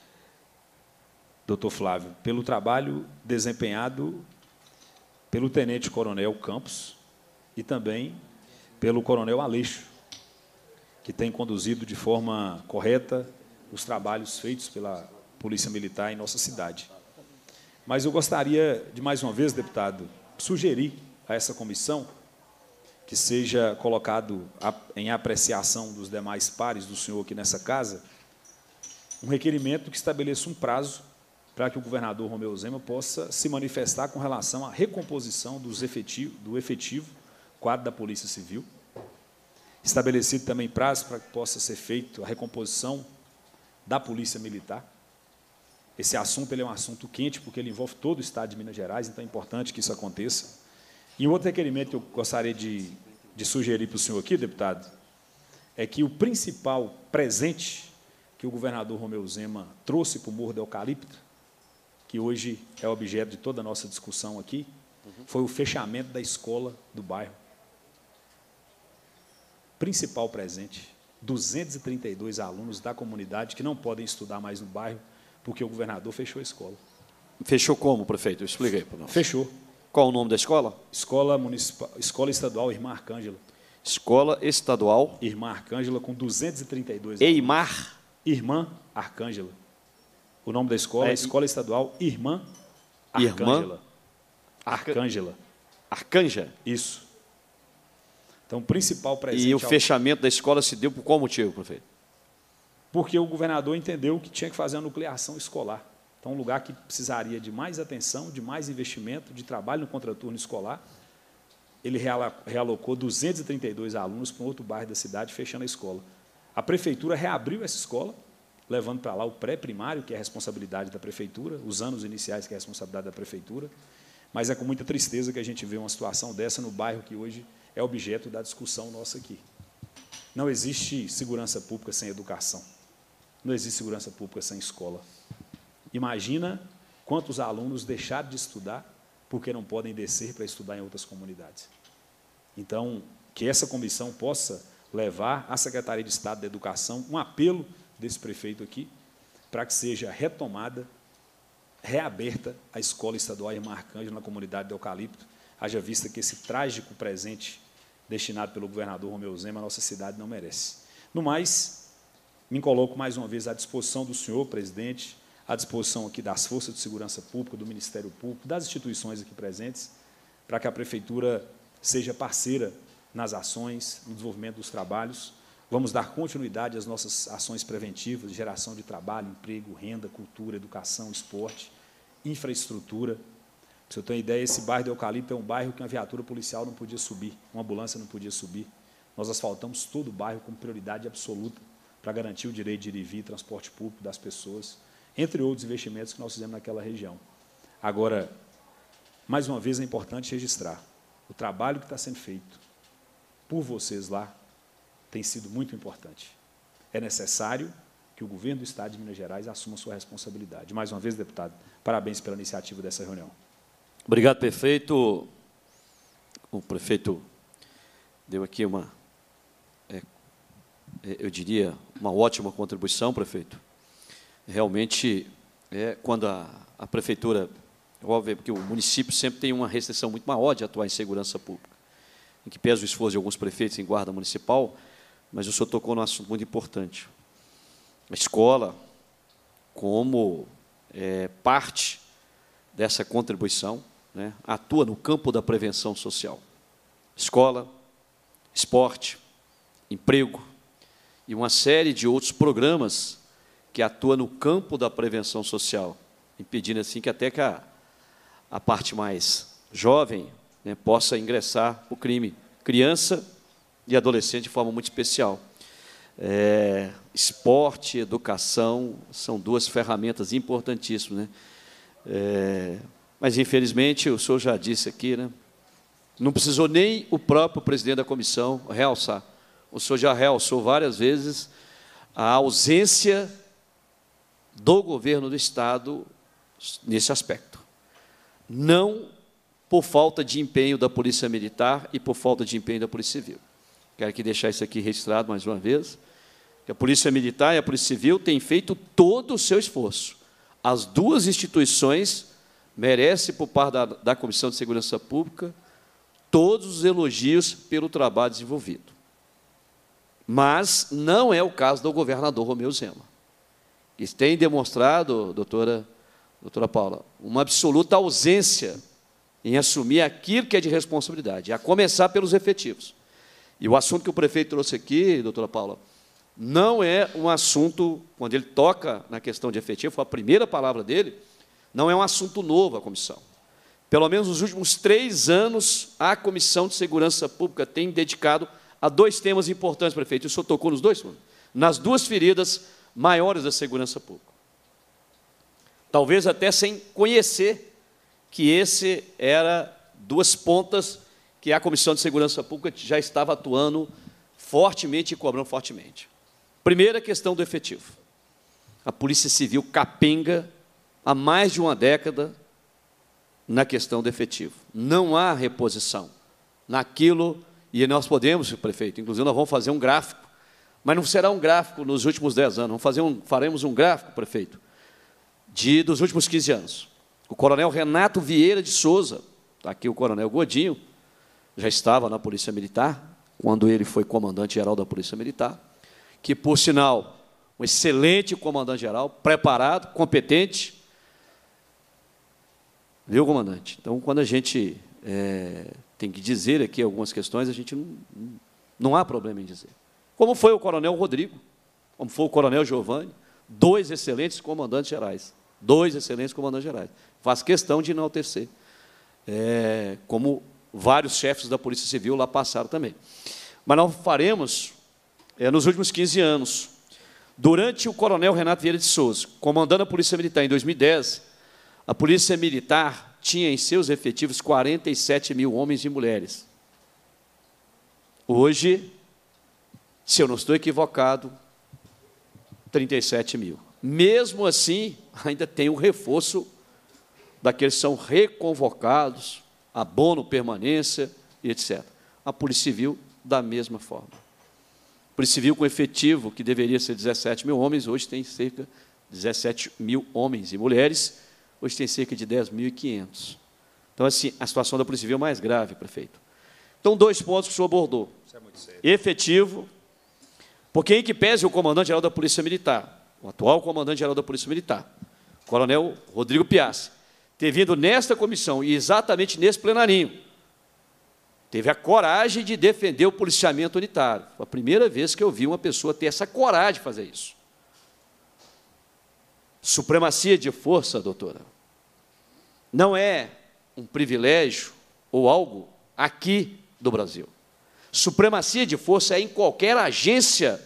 doutor Flávio, pelo trabalho desempenhado pelo tenente-coronel Campos e também pelo coronel Aleixo, que tem conduzido de forma correta os trabalhos feitos pela Polícia Militar em nossa cidade. Mas eu gostaria de, mais uma vez, deputado, sugerir a essa comissão que seja colocado em apreciação dos demais pares do senhor aqui nessa casa um requerimento que estabeleça um prazo para que o governador Romeu Zema possa se manifestar com relação à recomposição dos efetivo, do efetivo quadro da Polícia Civil. Estabelecido também prazo para que possa ser feita a recomposição da Polícia Militar. Esse assunto ele é um assunto quente, porque ele envolve todo o Estado de Minas Gerais, então é importante que isso aconteça. E um outro requerimento que eu gostaria de, de sugerir para o senhor aqui, deputado, é que o principal presente que o governador Romeu Zema trouxe para o Morro do Eucalipto, que hoje é objeto de toda a nossa discussão aqui, uhum. foi o fechamento da escola do bairro. Principal presente, duzentos e trinta e dois alunos da comunidade que não podem estudar mais no bairro, porque o governador fechou a escola. Fechou como, prefeito? Eu expliquei para nós. Fechou. Qual o nome da escola? Escola Municipal, Escola Estadual Irmã Arcângela. Escola Estadual Irmã Arcângela, com duzentos e trinta e dois Eimar? alunos. Irmã Arcângela. O nome da escola é, é Escola Estadual Irmã Arcângela. Irmã? Arcângela. Arcanja? Isso. Então, o principal presente... E o fechamento da escola se deu por qual motivo, prefeito? Porque o governador entendeu que tinha que fazer a nucleação escolar. Então, um lugar que precisaria de mais atenção, de mais investimento, de trabalho no contraturno escolar, ele realocou duzentos e trinta e dois alunos para um outro bairro da cidade, fechando a escola. A prefeitura reabriu essa escola, levando para lá o pré-primário, que é a responsabilidade da prefeitura, os anos iniciais, que é a responsabilidade da prefeitura, mas é com muita tristeza que a gente vê uma situação dessa no bairro que hoje é objeto da discussão nossa aqui. Não existe segurança pública sem educação. Não existe segurança pública sem escola. Imagina quantos alunos deixaram de estudar porque não podem descer para estudar em outras comunidades. Então, que essa comissão possa levar à Secretaria de Estado da Educação um apelo desse prefeito aqui para que seja retomada, reaberta a Escola Estadual Irmã Arcângela na comunidade de Eucalipto, haja vista que esse trágico presente destinado pelo governador Romeu Zema, a nossa cidade não merece. No mais, Me coloco mais uma vez à disposição do senhor presidente, à disposição aqui das forças de segurança pública, do Ministério Público, das instituições aqui presentes, para que a Prefeitura seja parceira nas ações, no desenvolvimento dos trabalhos. Vamos dar continuidade às nossas ações preventivas, de geração de trabalho, emprego, renda, cultura, educação, esporte, infraestrutura. Para você ter uma ideia, esse bairro do Eucalipto é um bairro que uma viatura policial não podia subir, uma ambulância não podia subir. Nós asfaltamos todo o bairro com prioridade absoluta para garantir o direito de ir e vir, transporte público das pessoas, entre outros investimentos que nós fizemos naquela região. Agora, mais uma vez, é importante registrar o trabalho que está sendo feito por vocês lá, tem sido muito importante. É necessário que o governo do Estado de Minas Gerais assuma sua responsabilidade. Mais uma vez, deputado, parabéns pela iniciativa dessa reunião. Obrigado, prefeito. O prefeito deu aqui uma, é, eu diria, uma ótima contribuição, prefeito. Realmente, é, quando a, a prefeitura, óbvio, porque o município sempre tem uma restrição muito maior de atuar em segurança pública, em que pesa o esforço de alguns prefeitos em guarda municipal, mas o senhor tocou num assunto muito importante. A escola, como é, parte dessa contribuição, né, atua no campo da prevenção social. Escola, esporte, emprego e uma série de outros programas que atuam no campo da prevenção social, impedindo assim que até que a, a parte mais jovem, né, possa ingressar o crime. Criança e adolescente de forma muito especial. É, esporte, educação, são duas ferramentas importantíssimas, né? É, mas, infelizmente, o senhor já disse aqui, né? Não precisou nem o próprio presidente da comissão realçar. O senhor já realçou várias vezes a ausência do governo do Estado nesse aspecto. Não por falta de empenho da Polícia Militar e por falta de empenho da Polícia Civil. Quero aqui deixar isso aqui registrado mais uma vez, que a Polícia Militar e a Polícia Civil têm feito todo o seu esforço. As duas instituições merecem, por parte da, da Comissão de Segurança Pública, todos os elogios pelo trabalho desenvolvido. Mas não é o caso do governador Romeu Zema. Eles têm demonstrado, doutora, doutora Paula, uma absoluta ausência em assumir aquilo que é de responsabilidade, a começar pelos efetivos. E o assunto que o prefeito trouxe aqui, doutora Paula, não é um assunto, quando ele toca na questão de efetivo, foi a primeira palavra dele, não é um assunto novo à comissão. Pelo menos nos últimos três anos, a Comissão de Segurança Pública tem dedicado a dois temas importantes, prefeito. O senhor tocou nos dois? Nas duas feridas maiores da segurança pública. Talvez até sem conhecer que esse era duas pontas que a Comissão de Segurança Pública já estava atuando fortemente e cobrando fortemente. Primeira questão do efetivo. A Polícia Civil capenga há mais de uma década na questão do efetivo. Não há reposição naquilo, e nós podemos, prefeito, inclusive nós vamos fazer um gráfico, mas não será um gráfico nos últimos dez anos, vamos fazer um, faremos um gráfico, prefeito, de, dos últimos quinze anos. O coronel Renato Vieira de Souza, está aqui o coronel Godinho, já estava na Polícia Militar, quando ele foi comandante-geral da Polícia Militar, que, por sinal, um excelente comandante-geral, preparado, competente. Viu, comandante? Então, quando a gente é, tem que dizer aqui algumas questões, a gente não, não há problema em dizer. Como foi o coronel Rodrigo, como foi o coronel Giovanni, dois excelentes comandantes gerais, dois excelentes comandantes gerais. Faz questão de enaltecer, é, como vários chefes da Polícia Civil lá passaram também. Mas nós faremos, é, nos últimos quinze anos, durante o coronel Renato Vieira de Souza, comandando a Polícia Militar em dois mil e dez, a Polícia Militar tinha em seus efetivos quarenta e sete mil homens e mulheres. Hoje, se eu não estou equivocado, trinta e sete mil. Mesmo assim, ainda tem o reforço daqueles que são reconvocados, abono, permanência e etcétera. A Polícia Civil, da mesma forma. A Polícia Civil, com efetivo, que deveria ser dezessete mil homens, hoje tem cerca de dezessete mil homens e mulheres, hoje tem cerca de dez mil e quinhentos. Então, assim, a situação da Polícia Civil é mais grave, prefeito. Então, dois pontos que o senhor abordou. Isso é muito sério. Efetivo, Porque, em que pese o comandante-geral da Polícia Militar, o atual comandante-geral da Polícia Militar, coronel Rodrigo Piassi, ter vindo nesta comissão e exatamente nesse plenarinho, teve a coragem de defender o policiamento unitário. Foi a primeira vez que eu vi uma pessoa ter essa coragem de fazer isso. Supremacia de força, doutora, não é um privilégio ou algo aqui do Brasil. Supremacia de força é em qualquer agência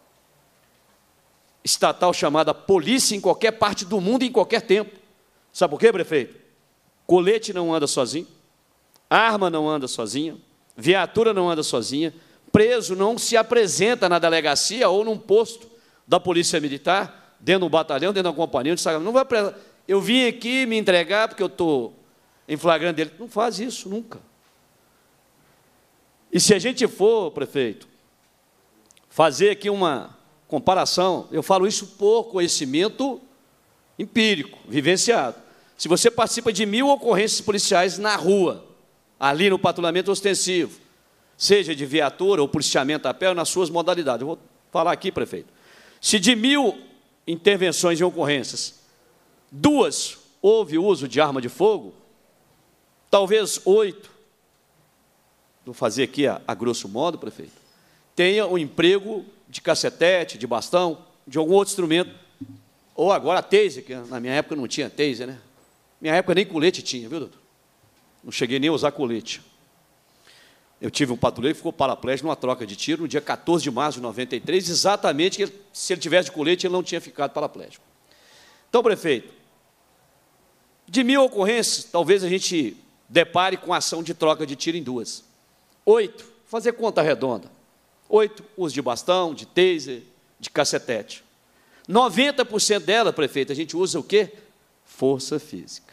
estatal chamada polícia, em qualquer parte do mundo, em qualquer tempo. Sabe por quê, prefeito? Colete não anda sozinho, arma não anda sozinha, viatura não anda sozinha, preso não se apresenta na delegacia ou num posto da Polícia Militar, dentro de um batalhão, dentro de uma companhia, não vai apresentar. Eu vim aqui me entregar porque eu estou em flagrante dele. Não faz isso, nunca. E se a gente for, prefeito, fazer aqui uma comparação, eu falo isso por conhecimento empírico, vivenciado. Se você participa de mil ocorrências policiais na rua, ali no patrulhamento ostensivo, seja de viatura ou policiamento a pé, ou nas suas modalidades. Eu vou falar aqui, prefeito. Se de mil intervenções em ocorrências, duas houve uso de arma de fogo, talvez oito, vou fazer aqui a, a grosso modo, prefeito, tenha o emprego de cacetete, de bastão, de algum outro instrumento, ou agora a taser, que na minha época não tinha taser, né? Minha época nem colete tinha, viu, doutor? Não cheguei nem a usar colete. Eu tive um patrulheiro que ficou paraplégico numa troca de tiro no dia quatorze de março de noventa e três, exatamente que ele, se ele tivesse de colete, ele não tinha ficado paraplégico. Então, prefeito, de mil ocorrências, talvez a gente depare com a ação de troca de tiro em duas. Oito, fazer conta redonda. Oito, uso de bastão, de taser, de cacetete. noventa por cento dela, prefeito, a gente usa o quê? Força física.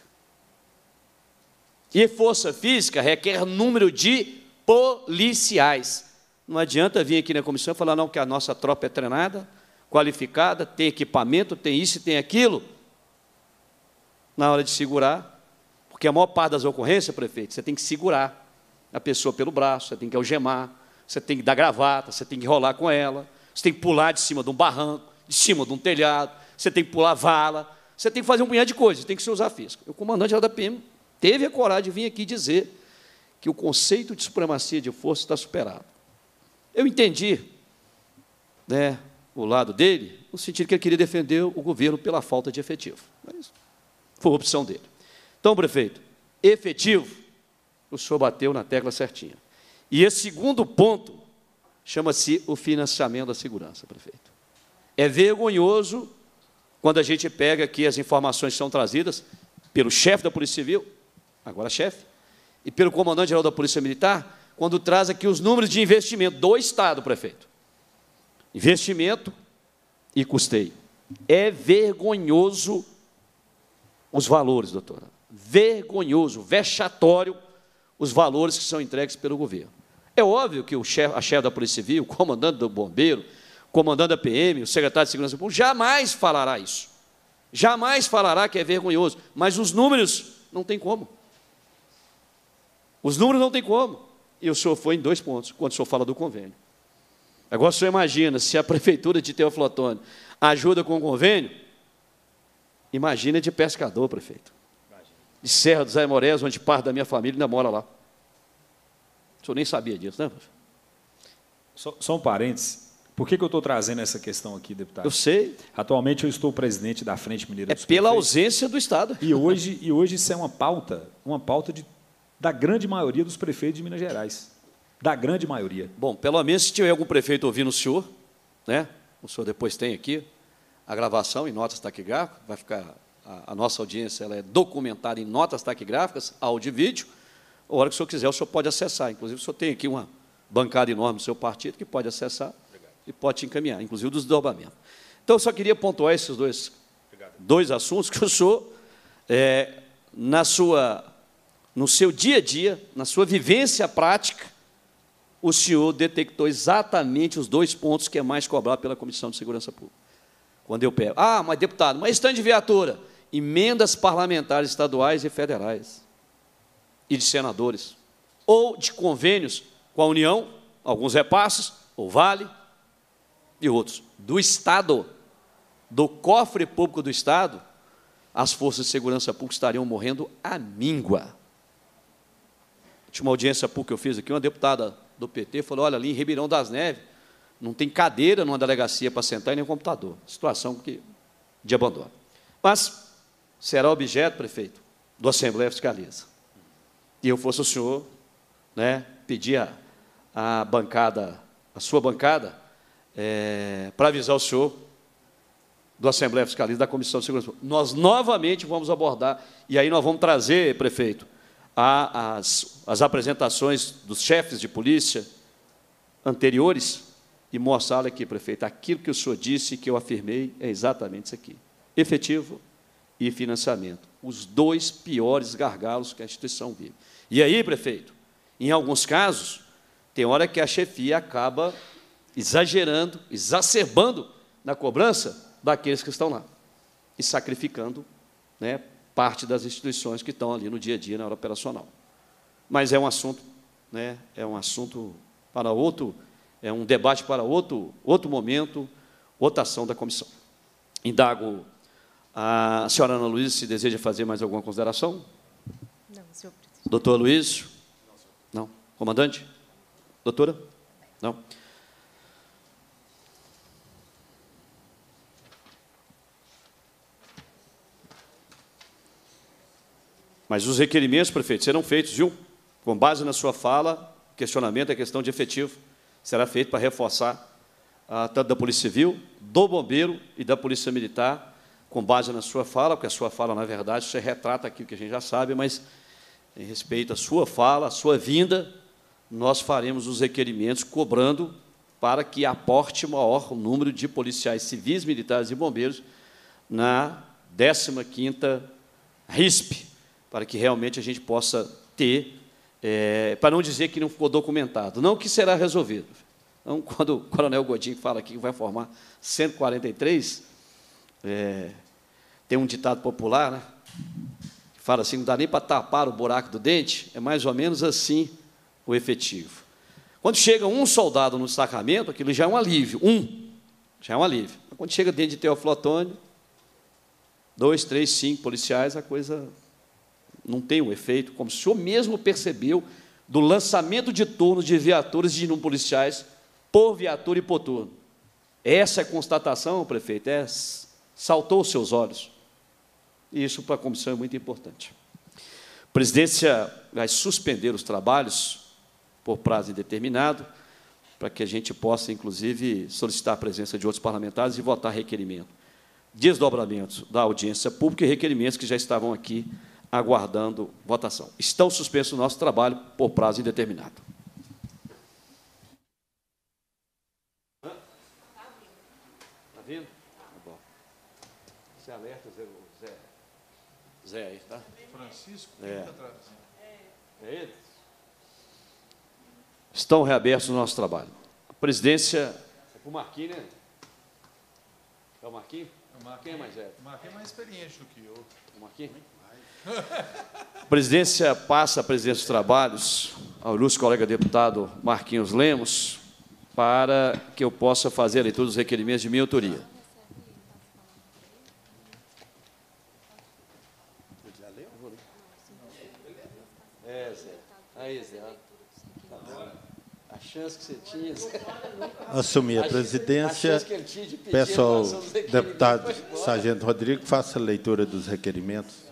E força física requer número de policiais. Não adianta vir aqui na comissão e falar, não, que a nossa tropa é treinada, qualificada, tem equipamento, tem isso e tem aquilo. Na hora de segurar, porque a maior parte das ocorrências, prefeito, você tem que segurar a pessoa pelo braço, você tem que algemar, você tem que dar gravata, você tem que rolar com ela, você tem que pular de cima de um barranco, de cima de um telhado, você tem que pular vala, você tem que fazer um punhado de coisas, tem que se usar física. O comandante da P M teve a coragem de vir aqui dizer que o conceito de supremacia de força está superado. Eu entendi, né, o lado dele, no sentido que ele queria defender o governo pela falta de efetivo. Mas foi a opção dele. Então, prefeito, efetivo, o senhor bateu na tecla certinha. E esse segundo ponto chama-se o financiamento da segurança, prefeito. É vergonhoso quando a gente pega aqui as informações que são trazidas pelo chefe da Polícia Civil, agora chefe, e pelo comandante-geral da Polícia Militar, quando traz aqui os números de investimento do Estado, prefeito. Investimento e custeio. É vergonhoso os valores, doutora. Vergonhoso, vexatório os valores que são entregues pelo governo. É óbvio que o chefe, a chefe da Polícia Civil, o comandante do Bombeiro, o comandante da P M, o secretário de Segurança Pública, jamais falará isso. Jamais falará que é vergonhoso. Mas os números não tem como. Os números não tem como. E o senhor foi em dois pontos, quando o senhor fala do convênio. Agora, o senhor imagina, se a prefeitura de Teófilo Otoni ajuda com o convênio, imagina de pescador, prefeito. De Serra dos Aimorés, onde parte da minha família ainda mora lá. O senhor nem sabia disso, né, prefeito? Só, só um parênteses. Por que, que eu estou trazendo essa questão aqui, deputado? Eu sei. Atualmente eu estou presidente da Frente Mineira É dos pela Prefeitos. ausência do Estado. E hoje, e hoje isso é uma pauta, uma pauta de, da grande maioria dos prefeitos de Minas Gerais. Da grande maioria. Bom, pelo menos se tiver algum prefeito ouvindo o senhor, né? O senhor depois tem aqui a gravação em notas taquigráficas, vai ficar, a, a nossa audiência ela é documentada em notas taquigráficas, áudio e vídeo. A hora que o senhor quiser, o senhor pode acessar. Inclusive, o senhor tem aqui uma bancada enorme do seu partido que pode acessar. Obrigado. E pode te encaminhar, inclusive dos desdobramentos. Então, eu só queria pontuar esses dois, dois assuntos que o senhor, é, na sua, no seu dia a dia, na sua vivência prática, o senhor detectou exatamente os dois pontos que é mais cobrado pela Comissão de Segurança Pública. Quando eu pego, ah, mas deputado, mas stand de viatura, emendas parlamentares estaduais e federais, e de senadores, ou de convênios com a União, alguns repasses, ou Vale, e outros, do Estado, do cofre público do Estado, as forças de segurança pública estariam morrendo à míngua. Tinha uma audiência pública que eu fiz aqui, uma deputada do P T falou, olha, ali em Ribeirão das Neves, não tem cadeira numa delegacia para sentar e nem computador. Situação que, de abandono. Mas será objeto, prefeito, do Assembleia Fiscaliza. E eu fosse o senhor, né, pedir a, a bancada, a sua bancada, é, para avisar o senhor do Assembleia Fiscaliza, da Comissão de Segurança Pública. Nós novamente vamos abordar, e aí nós vamos trazer, prefeito, a, as, as apresentações dos chefes de polícia anteriores e mostrar, olha aqui, prefeito, aquilo que o senhor disse e que eu afirmei é exatamente isso aqui. Efetivo e financiamento. Os dois piores gargalos que a instituição vive. E aí, prefeito, em alguns casos, tem hora que a chefia acaba exagerando, exacerbando na cobrança daqueles que estão lá e sacrificando, né, parte das instituições que estão ali no dia a dia, na hora operacional. Mas é um assunto, né, é um assunto para outro, é um debate para outro, outro momento, outra ação da comissão. Indago a senhora Ana Luísa se deseja fazer mais alguma consideração? Não, senhor presidente. Doutor Luiz? Não. Comandante? Doutora? Não. Mas os requerimentos, prefeito, serão feitos, viu? Com base na sua fala, questionamento é questão de efetivo, será feito para reforçar, ah, tanto da Polícia Civil, do Bombeiro e da Polícia Militar, com base na sua fala, porque a sua fala, na verdade, você retrata aquilo que a gente já sabe, mas, em respeito à sua fala, à sua vinda, nós faremos os requerimentos cobrando para que aporte maior o número de policiais civis, militares e bombeiros na décima quinta R I S P, para que realmente a gente possa ter, é, para não dizer que não ficou documentado, não que será resolvido. Então, quando o coronel Godinho fala aqui que vai formar cento e quarenta e três, é, tem um ditado popular, né, que fala assim, não dá nem para tapar o buraco do dente, é mais ou menos assim o efetivo. Quando chega um soldado no destacamento, aquilo já é um alívio, um, já é um alívio. Quando chega dentro de Teófilo Otoni, dois, três, cinco policiais, a coisa não tem o efeito, como o senhor mesmo percebeu, do lançamento de turnos de viaturas de não policiais por viatura e por turno. Essa é a constatação, prefeito, é, saltou aos seus olhos. E isso para a comissão é muito importante. A presidência vai suspender os trabalhos por prazo indeterminado, para que a gente possa, inclusive, solicitar a presença de outros parlamentares e votar requerimento. Desdobramentos da audiência pública e requerimentos que já estavam aqui aguardando votação. Estão suspensos o nosso trabalho por prazo indeterminado. Está vindo? Tá bom. Você alerta, Zé, Zé, Zé aí, tá? Francisco, é. Fica atrás. É ele? Estão reabertos o nosso trabalho. A presidência... É para o Marquinhos, né? É o Marquinhos? O Marquinhos Quem é mais velho? O Marquinhos é mais experiente do que eu. O Marquinhos? A presidência passa a presidência dos trabalhos ao ilustre colega deputado Marquinhos Lemos para que eu possa fazer a leitura dos requerimentos de minha autoria. É, Zé. Aí, Zé. A chance que você tinha... Assumir a presidência, peço ao deputado Sargento Rodrigo que faça a leitura dos requerimentos.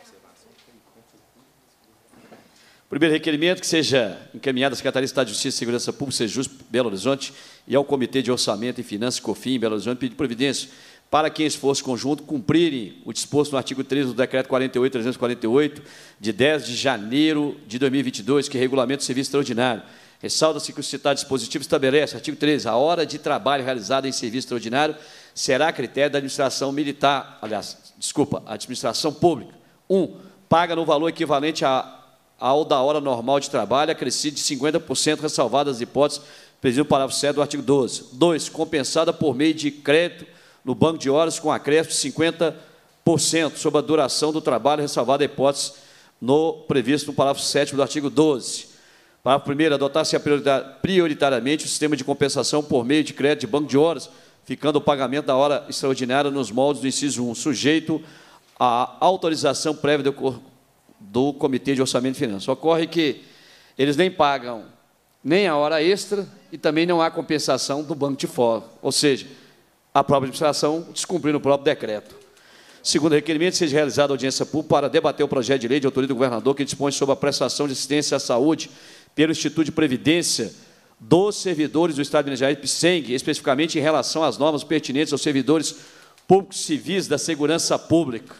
Primeiro requerimento, que seja encaminhado à Secretaria de Estado de Justiça e Segurança Pública, Sejus, Belo Horizonte, e ao Comitê de Orçamento e Finanças, COFIN, Belo Horizonte, pedir providência para que, em esforço conjunto, cumprirem o disposto no artigo treze do Decreto quarenta e oito, trezentos e quarenta e oito, de dez de janeiro de dois mil e vinte e dois, que regulamenta o serviço extraordinário. Ressalta-se que o citado dispositivo estabelece, artigo treze, a hora de trabalho realizada em serviço extraordinário será a critério da administração militar, aliás, desculpa, administração pública. Um, paga no valor equivalente a ao da hora normal de trabalho, acrescido de cinquenta por cento, ressalvadas as hipóteses previstas no parágrafo sete do artigo doze. Dois, compensada por meio de crédito no banco de horas com acréscimo de cinquenta por cento sobre a duração do trabalho, ressalvada a hipótese no, previsto no parágrafo sétimo do artigo doze. Parágrafo primeiro, adotar-se prioritariamente o sistema de compensação por meio de crédito de banco de horas, ficando o pagamento da hora extraordinária nos moldes do inciso um, sujeito à autorização prévia do, do Comitê de Orçamento e Finanças. Ocorre que eles nem pagam nem a hora extra e também não há compensação do banco de fora, ou seja, a própria administração descumprindo o próprio decreto. Segundo requerimento, seja realizada audiência pública para debater o projeto de lei de autoria do governador que dispõe sobre a prestação de assistência à saúde pelo Instituto de Previdência dos servidores do Estado de Minas Gerais, PISENG, especificamente em relação às normas pertinentes aos servidores públicos civis da segurança pública.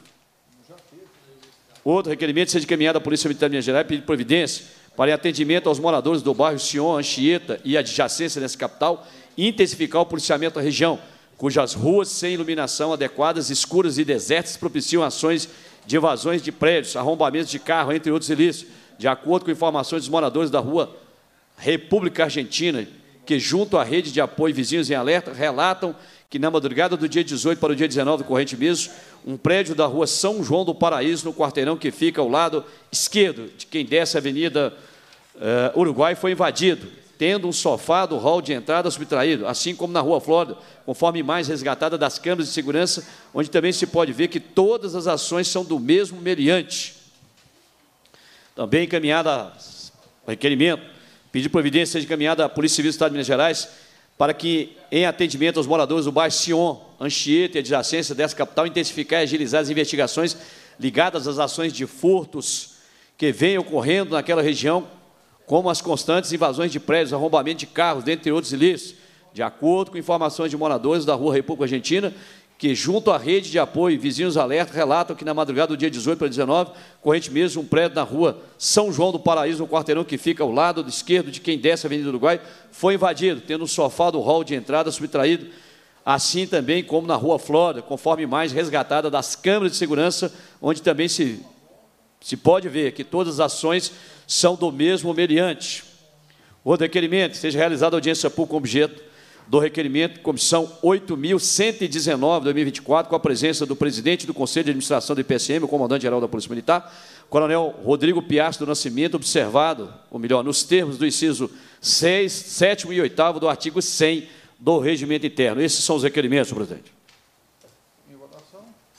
Outro requerimento, seja encaminhado à Polícia Militar de Minas Gerais pedir providência para atendimento aos moradores do bairro Sion, Anchieta e adjacência dessa capital, e intensificar o policiamento da região, cujas ruas sem iluminação adequadas, escuras e desertas propiciam ações de evasões de prédios, arrombamentos de carro, entre outros ilícitos, de acordo com informações dos moradores da rua República Argentina, que, junto à rede de apoio Vizinhos em Alerta, relatam que, na madrugada do dia dezoito para o dia dezenove do corrente mês, um prédio da rua São João do Paraíso, no quarteirão que fica ao lado esquerdo de quem desce a Avenida uh, Uruguai, foi invadido, tendo um sofá do hall de entrada subtraído, assim como na Rua Flórida, conforme imagem resgatada das câmeras de segurança, onde também se pode ver que todas as ações são do mesmo meliante. Também encaminhada o requerimento, pedir providência seja encaminhada à Polícia Civil do Estado de Minas Gerais para que, em atendimento aos moradores do bairro Sion, Anchieta e adjacência dessa capital, intensificar e agilizar as investigações ligadas às ações de furtos que vêm ocorrendo naquela região, como as constantes invasões de prédios, arrombamento de carros, dentre outros ilícitos, de acordo com informações de moradores da Rua República Argentina, que, junto à rede de apoio Vizinhos Alerta, relatam que, na madrugada do dia dezoito para dezenove, corrente mesmo, um prédio na Rua São João do Paraíso, no quarteirão que fica ao lado esquerdo de quem desce a Avenida Uruguai, foi invadido, tendo um sofá do hall de entrada subtraído, assim também como na Rua Flórida, conforme imagem resgatada das câmeras de segurança, onde também se, se pode ver que todas as ações são do mesmo meliante. Outro requerimento, seja realizada audiência pública com objeto do requerimento, comissão oito mil cento e dezenove, de dois mil e vinte e quatro, com a presença do presidente do Conselho de Administração do I P S M, o comandante-geral da Polícia Militar, coronel Rodrigo Piastro do Nascimento, observado, ou melhor, nos termos do inciso seis, sétimo e oitavo do artigo cem do Regimento Interno. Esses são os requerimentos, senhor presidente. Em votação.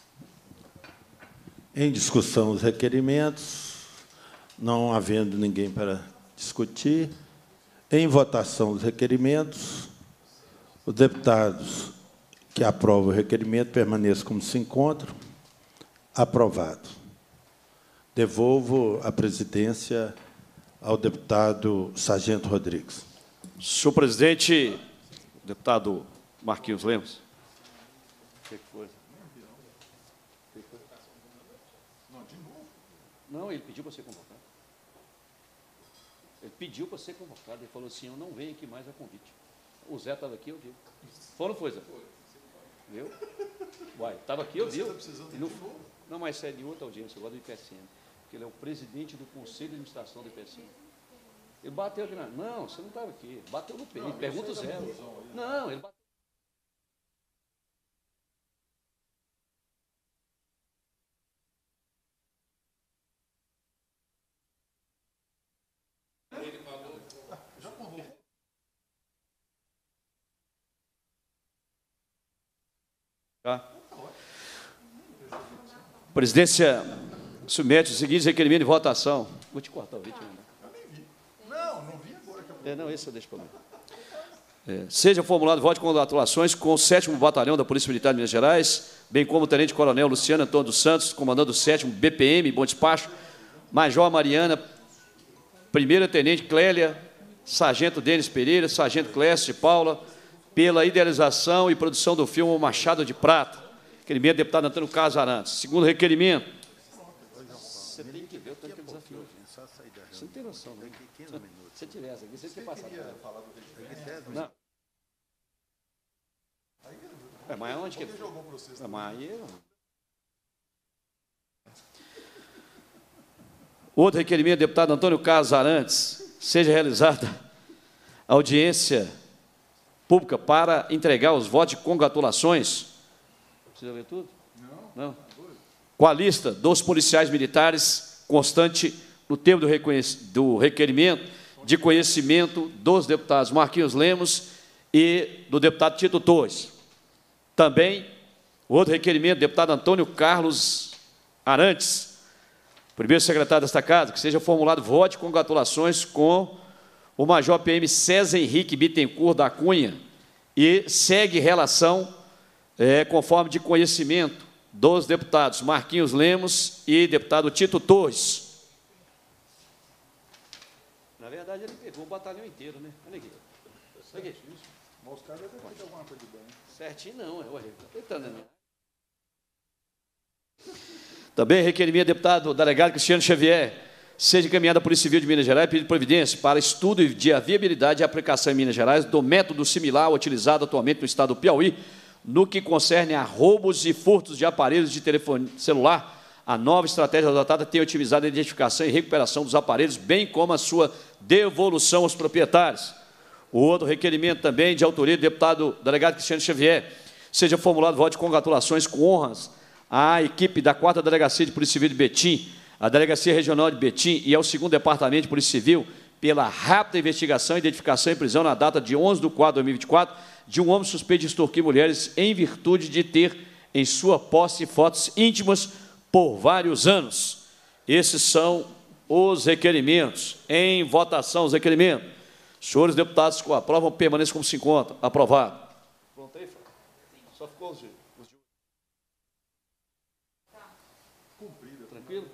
Em discussão os requerimentos, não havendo ninguém para discutir. Em votação os requerimentos, os deputados que aprovam o requerimento permaneçam como se encontram. Aprovado. Devolvo a presidência ao deputado Sargento Rodrigues. Senhor presidente, deputado Marquinhos Lemos. O que foi? Não, ele pediu para ser convocado. Ele pediu para ser convocado. Ele falou assim, eu não venho aqui mais a convite. O Zé estava aqui, eu vi. Foi ou não foi, Zé? Foi. Viu? Uai, estava aqui, eu vi. Não, não, mas é de outra audiência, agora do I P S M. Porque ele é o presidente do Conselho de Administração do I P S M. Ele bateu aqui na... Não, você não estava aqui. Bateu no peito. Pergunta o Zé. Não, ele bateu. Tá. A presidência submete os seguintes requerimentos de votação. Vou te cortar o vídeo. Não, não vi agora. É, não, esse eu deixo para mim. É, seja formulado voto de congratulações com o sétimo Batalhão da Polícia Militar de Minas Gerais, bem como o Tenente-Coronel Luciano Antônio dos Santos, comandante do sétimo B P M, Bom Despacho, Major Mariana, Primeira Tenente Clélia, Sargento Denis Pereira, Sargento Clécio de Paula, pela idealização e produção do filme O Machado de Prata. Requerimento do deputado Antônio Carlos Arantes. Segundo requerimento. Você tem que ver o tanto que desafiou. Você não tem noção, né? Se tivesse aqui, você tinha passado. Não. É, mas onde que... É, mas aí... Outro requerimento do deputado Antônio Carlos Arantes. Seja realizada audiência pública para entregar os votos de congratulações. Precisa ler tudo? Não. Não. Com a lista dos policiais militares constante no termo do, do requerimento de conhecimento dos deputados Marquinhos Lemos e do deputado Tito Torres. Também, outro requerimento, deputado Antônio Carlos Arantes, primeiro secretário desta Casa, que seja formulado voto de congratulações com o Major P M César Henrique Bittencourt da Cunha e segue relação, é, conforme de conhecimento dos deputados Marquinhos Lemos e deputado Tito Torres. Na verdade, ele pegou o batalhão inteiro, né? Olha aqui. Olha aqui. Mas os caras devem ter feito alguma coisa de bem. Certinho não, é horrível. Também requerimento do deputado delegado Cristiano Xavier, seja encaminhada à Polícia Civil de Minas Gerais pedir providência para estudo de viabilidade e aplicação em Minas Gerais do método similar ao utilizado atualmente no estado do Piauí, no que concerne a roubos e furtos de aparelhos de telefone celular. A nova estratégia adotada tem otimizado a identificação e recuperação dos aparelhos, bem como a sua devolução aos proprietários. O outro requerimento também de autoria do deputado delegado Cristiano Xavier, seja formulado voto de congratulações com honras à equipe da quarta Delegacia de Polícia Civil de Betim, à Delegacia Regional de Betim e ao segundo Departamento de Polícia Civil pela rápida investigação, identificação e prisão na data de onze de quatro de dois mil e vinte e quatro de um homem suspeito de extorquir mulheres em virtude de ter em sua posse fotos íntimas por vários anos. Esses são os requerimentos. Em votação, os requerimentos. Senhores deputados que aprovam, permaneçam como se encontram. Aprovado. Pronto aí, só ficou os de... Cumprido, tranquilo?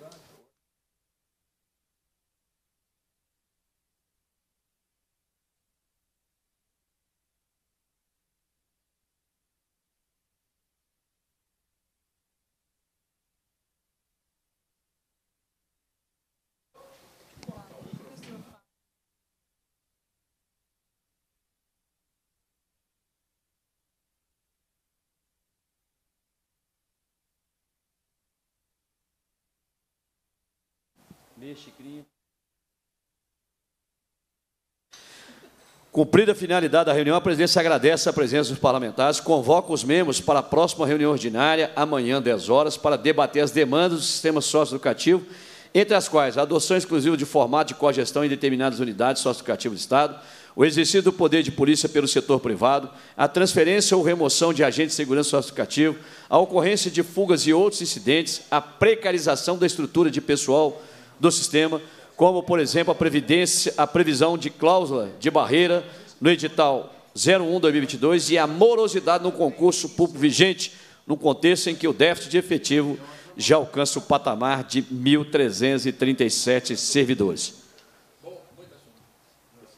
Cumprida a finalidade da reunião, a presidência agradece a presença dos parlamentares, convoca os membros para a próxima reunião ordinária, amanhã, dez horas, para debater as demandas do sistema socioeducativo, entre as quais a adoção exclusiva de formato de cogestão em determinadas unidades socioeducativas do Estado, o exercício do poder de polícia pelo setor privado, a transferência ou remoção de agentes de segurança socioeducativa, a ocorrência de fugas e outros incidentes, a precarização da estrutura de pessoal do sistema, como, por exemplo, a, previdência, a previsão de cláusula de barreira no edital zero um barra dois mil e vinte e dois e a morosidade no concurso público vigente, no contexto em que o déficit de efetivo já alcança o patamar de mil trezentos e trinta e sete servidores.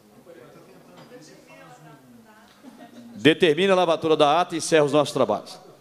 Determina a lavatura da ata e encerra os nossos trabalhos.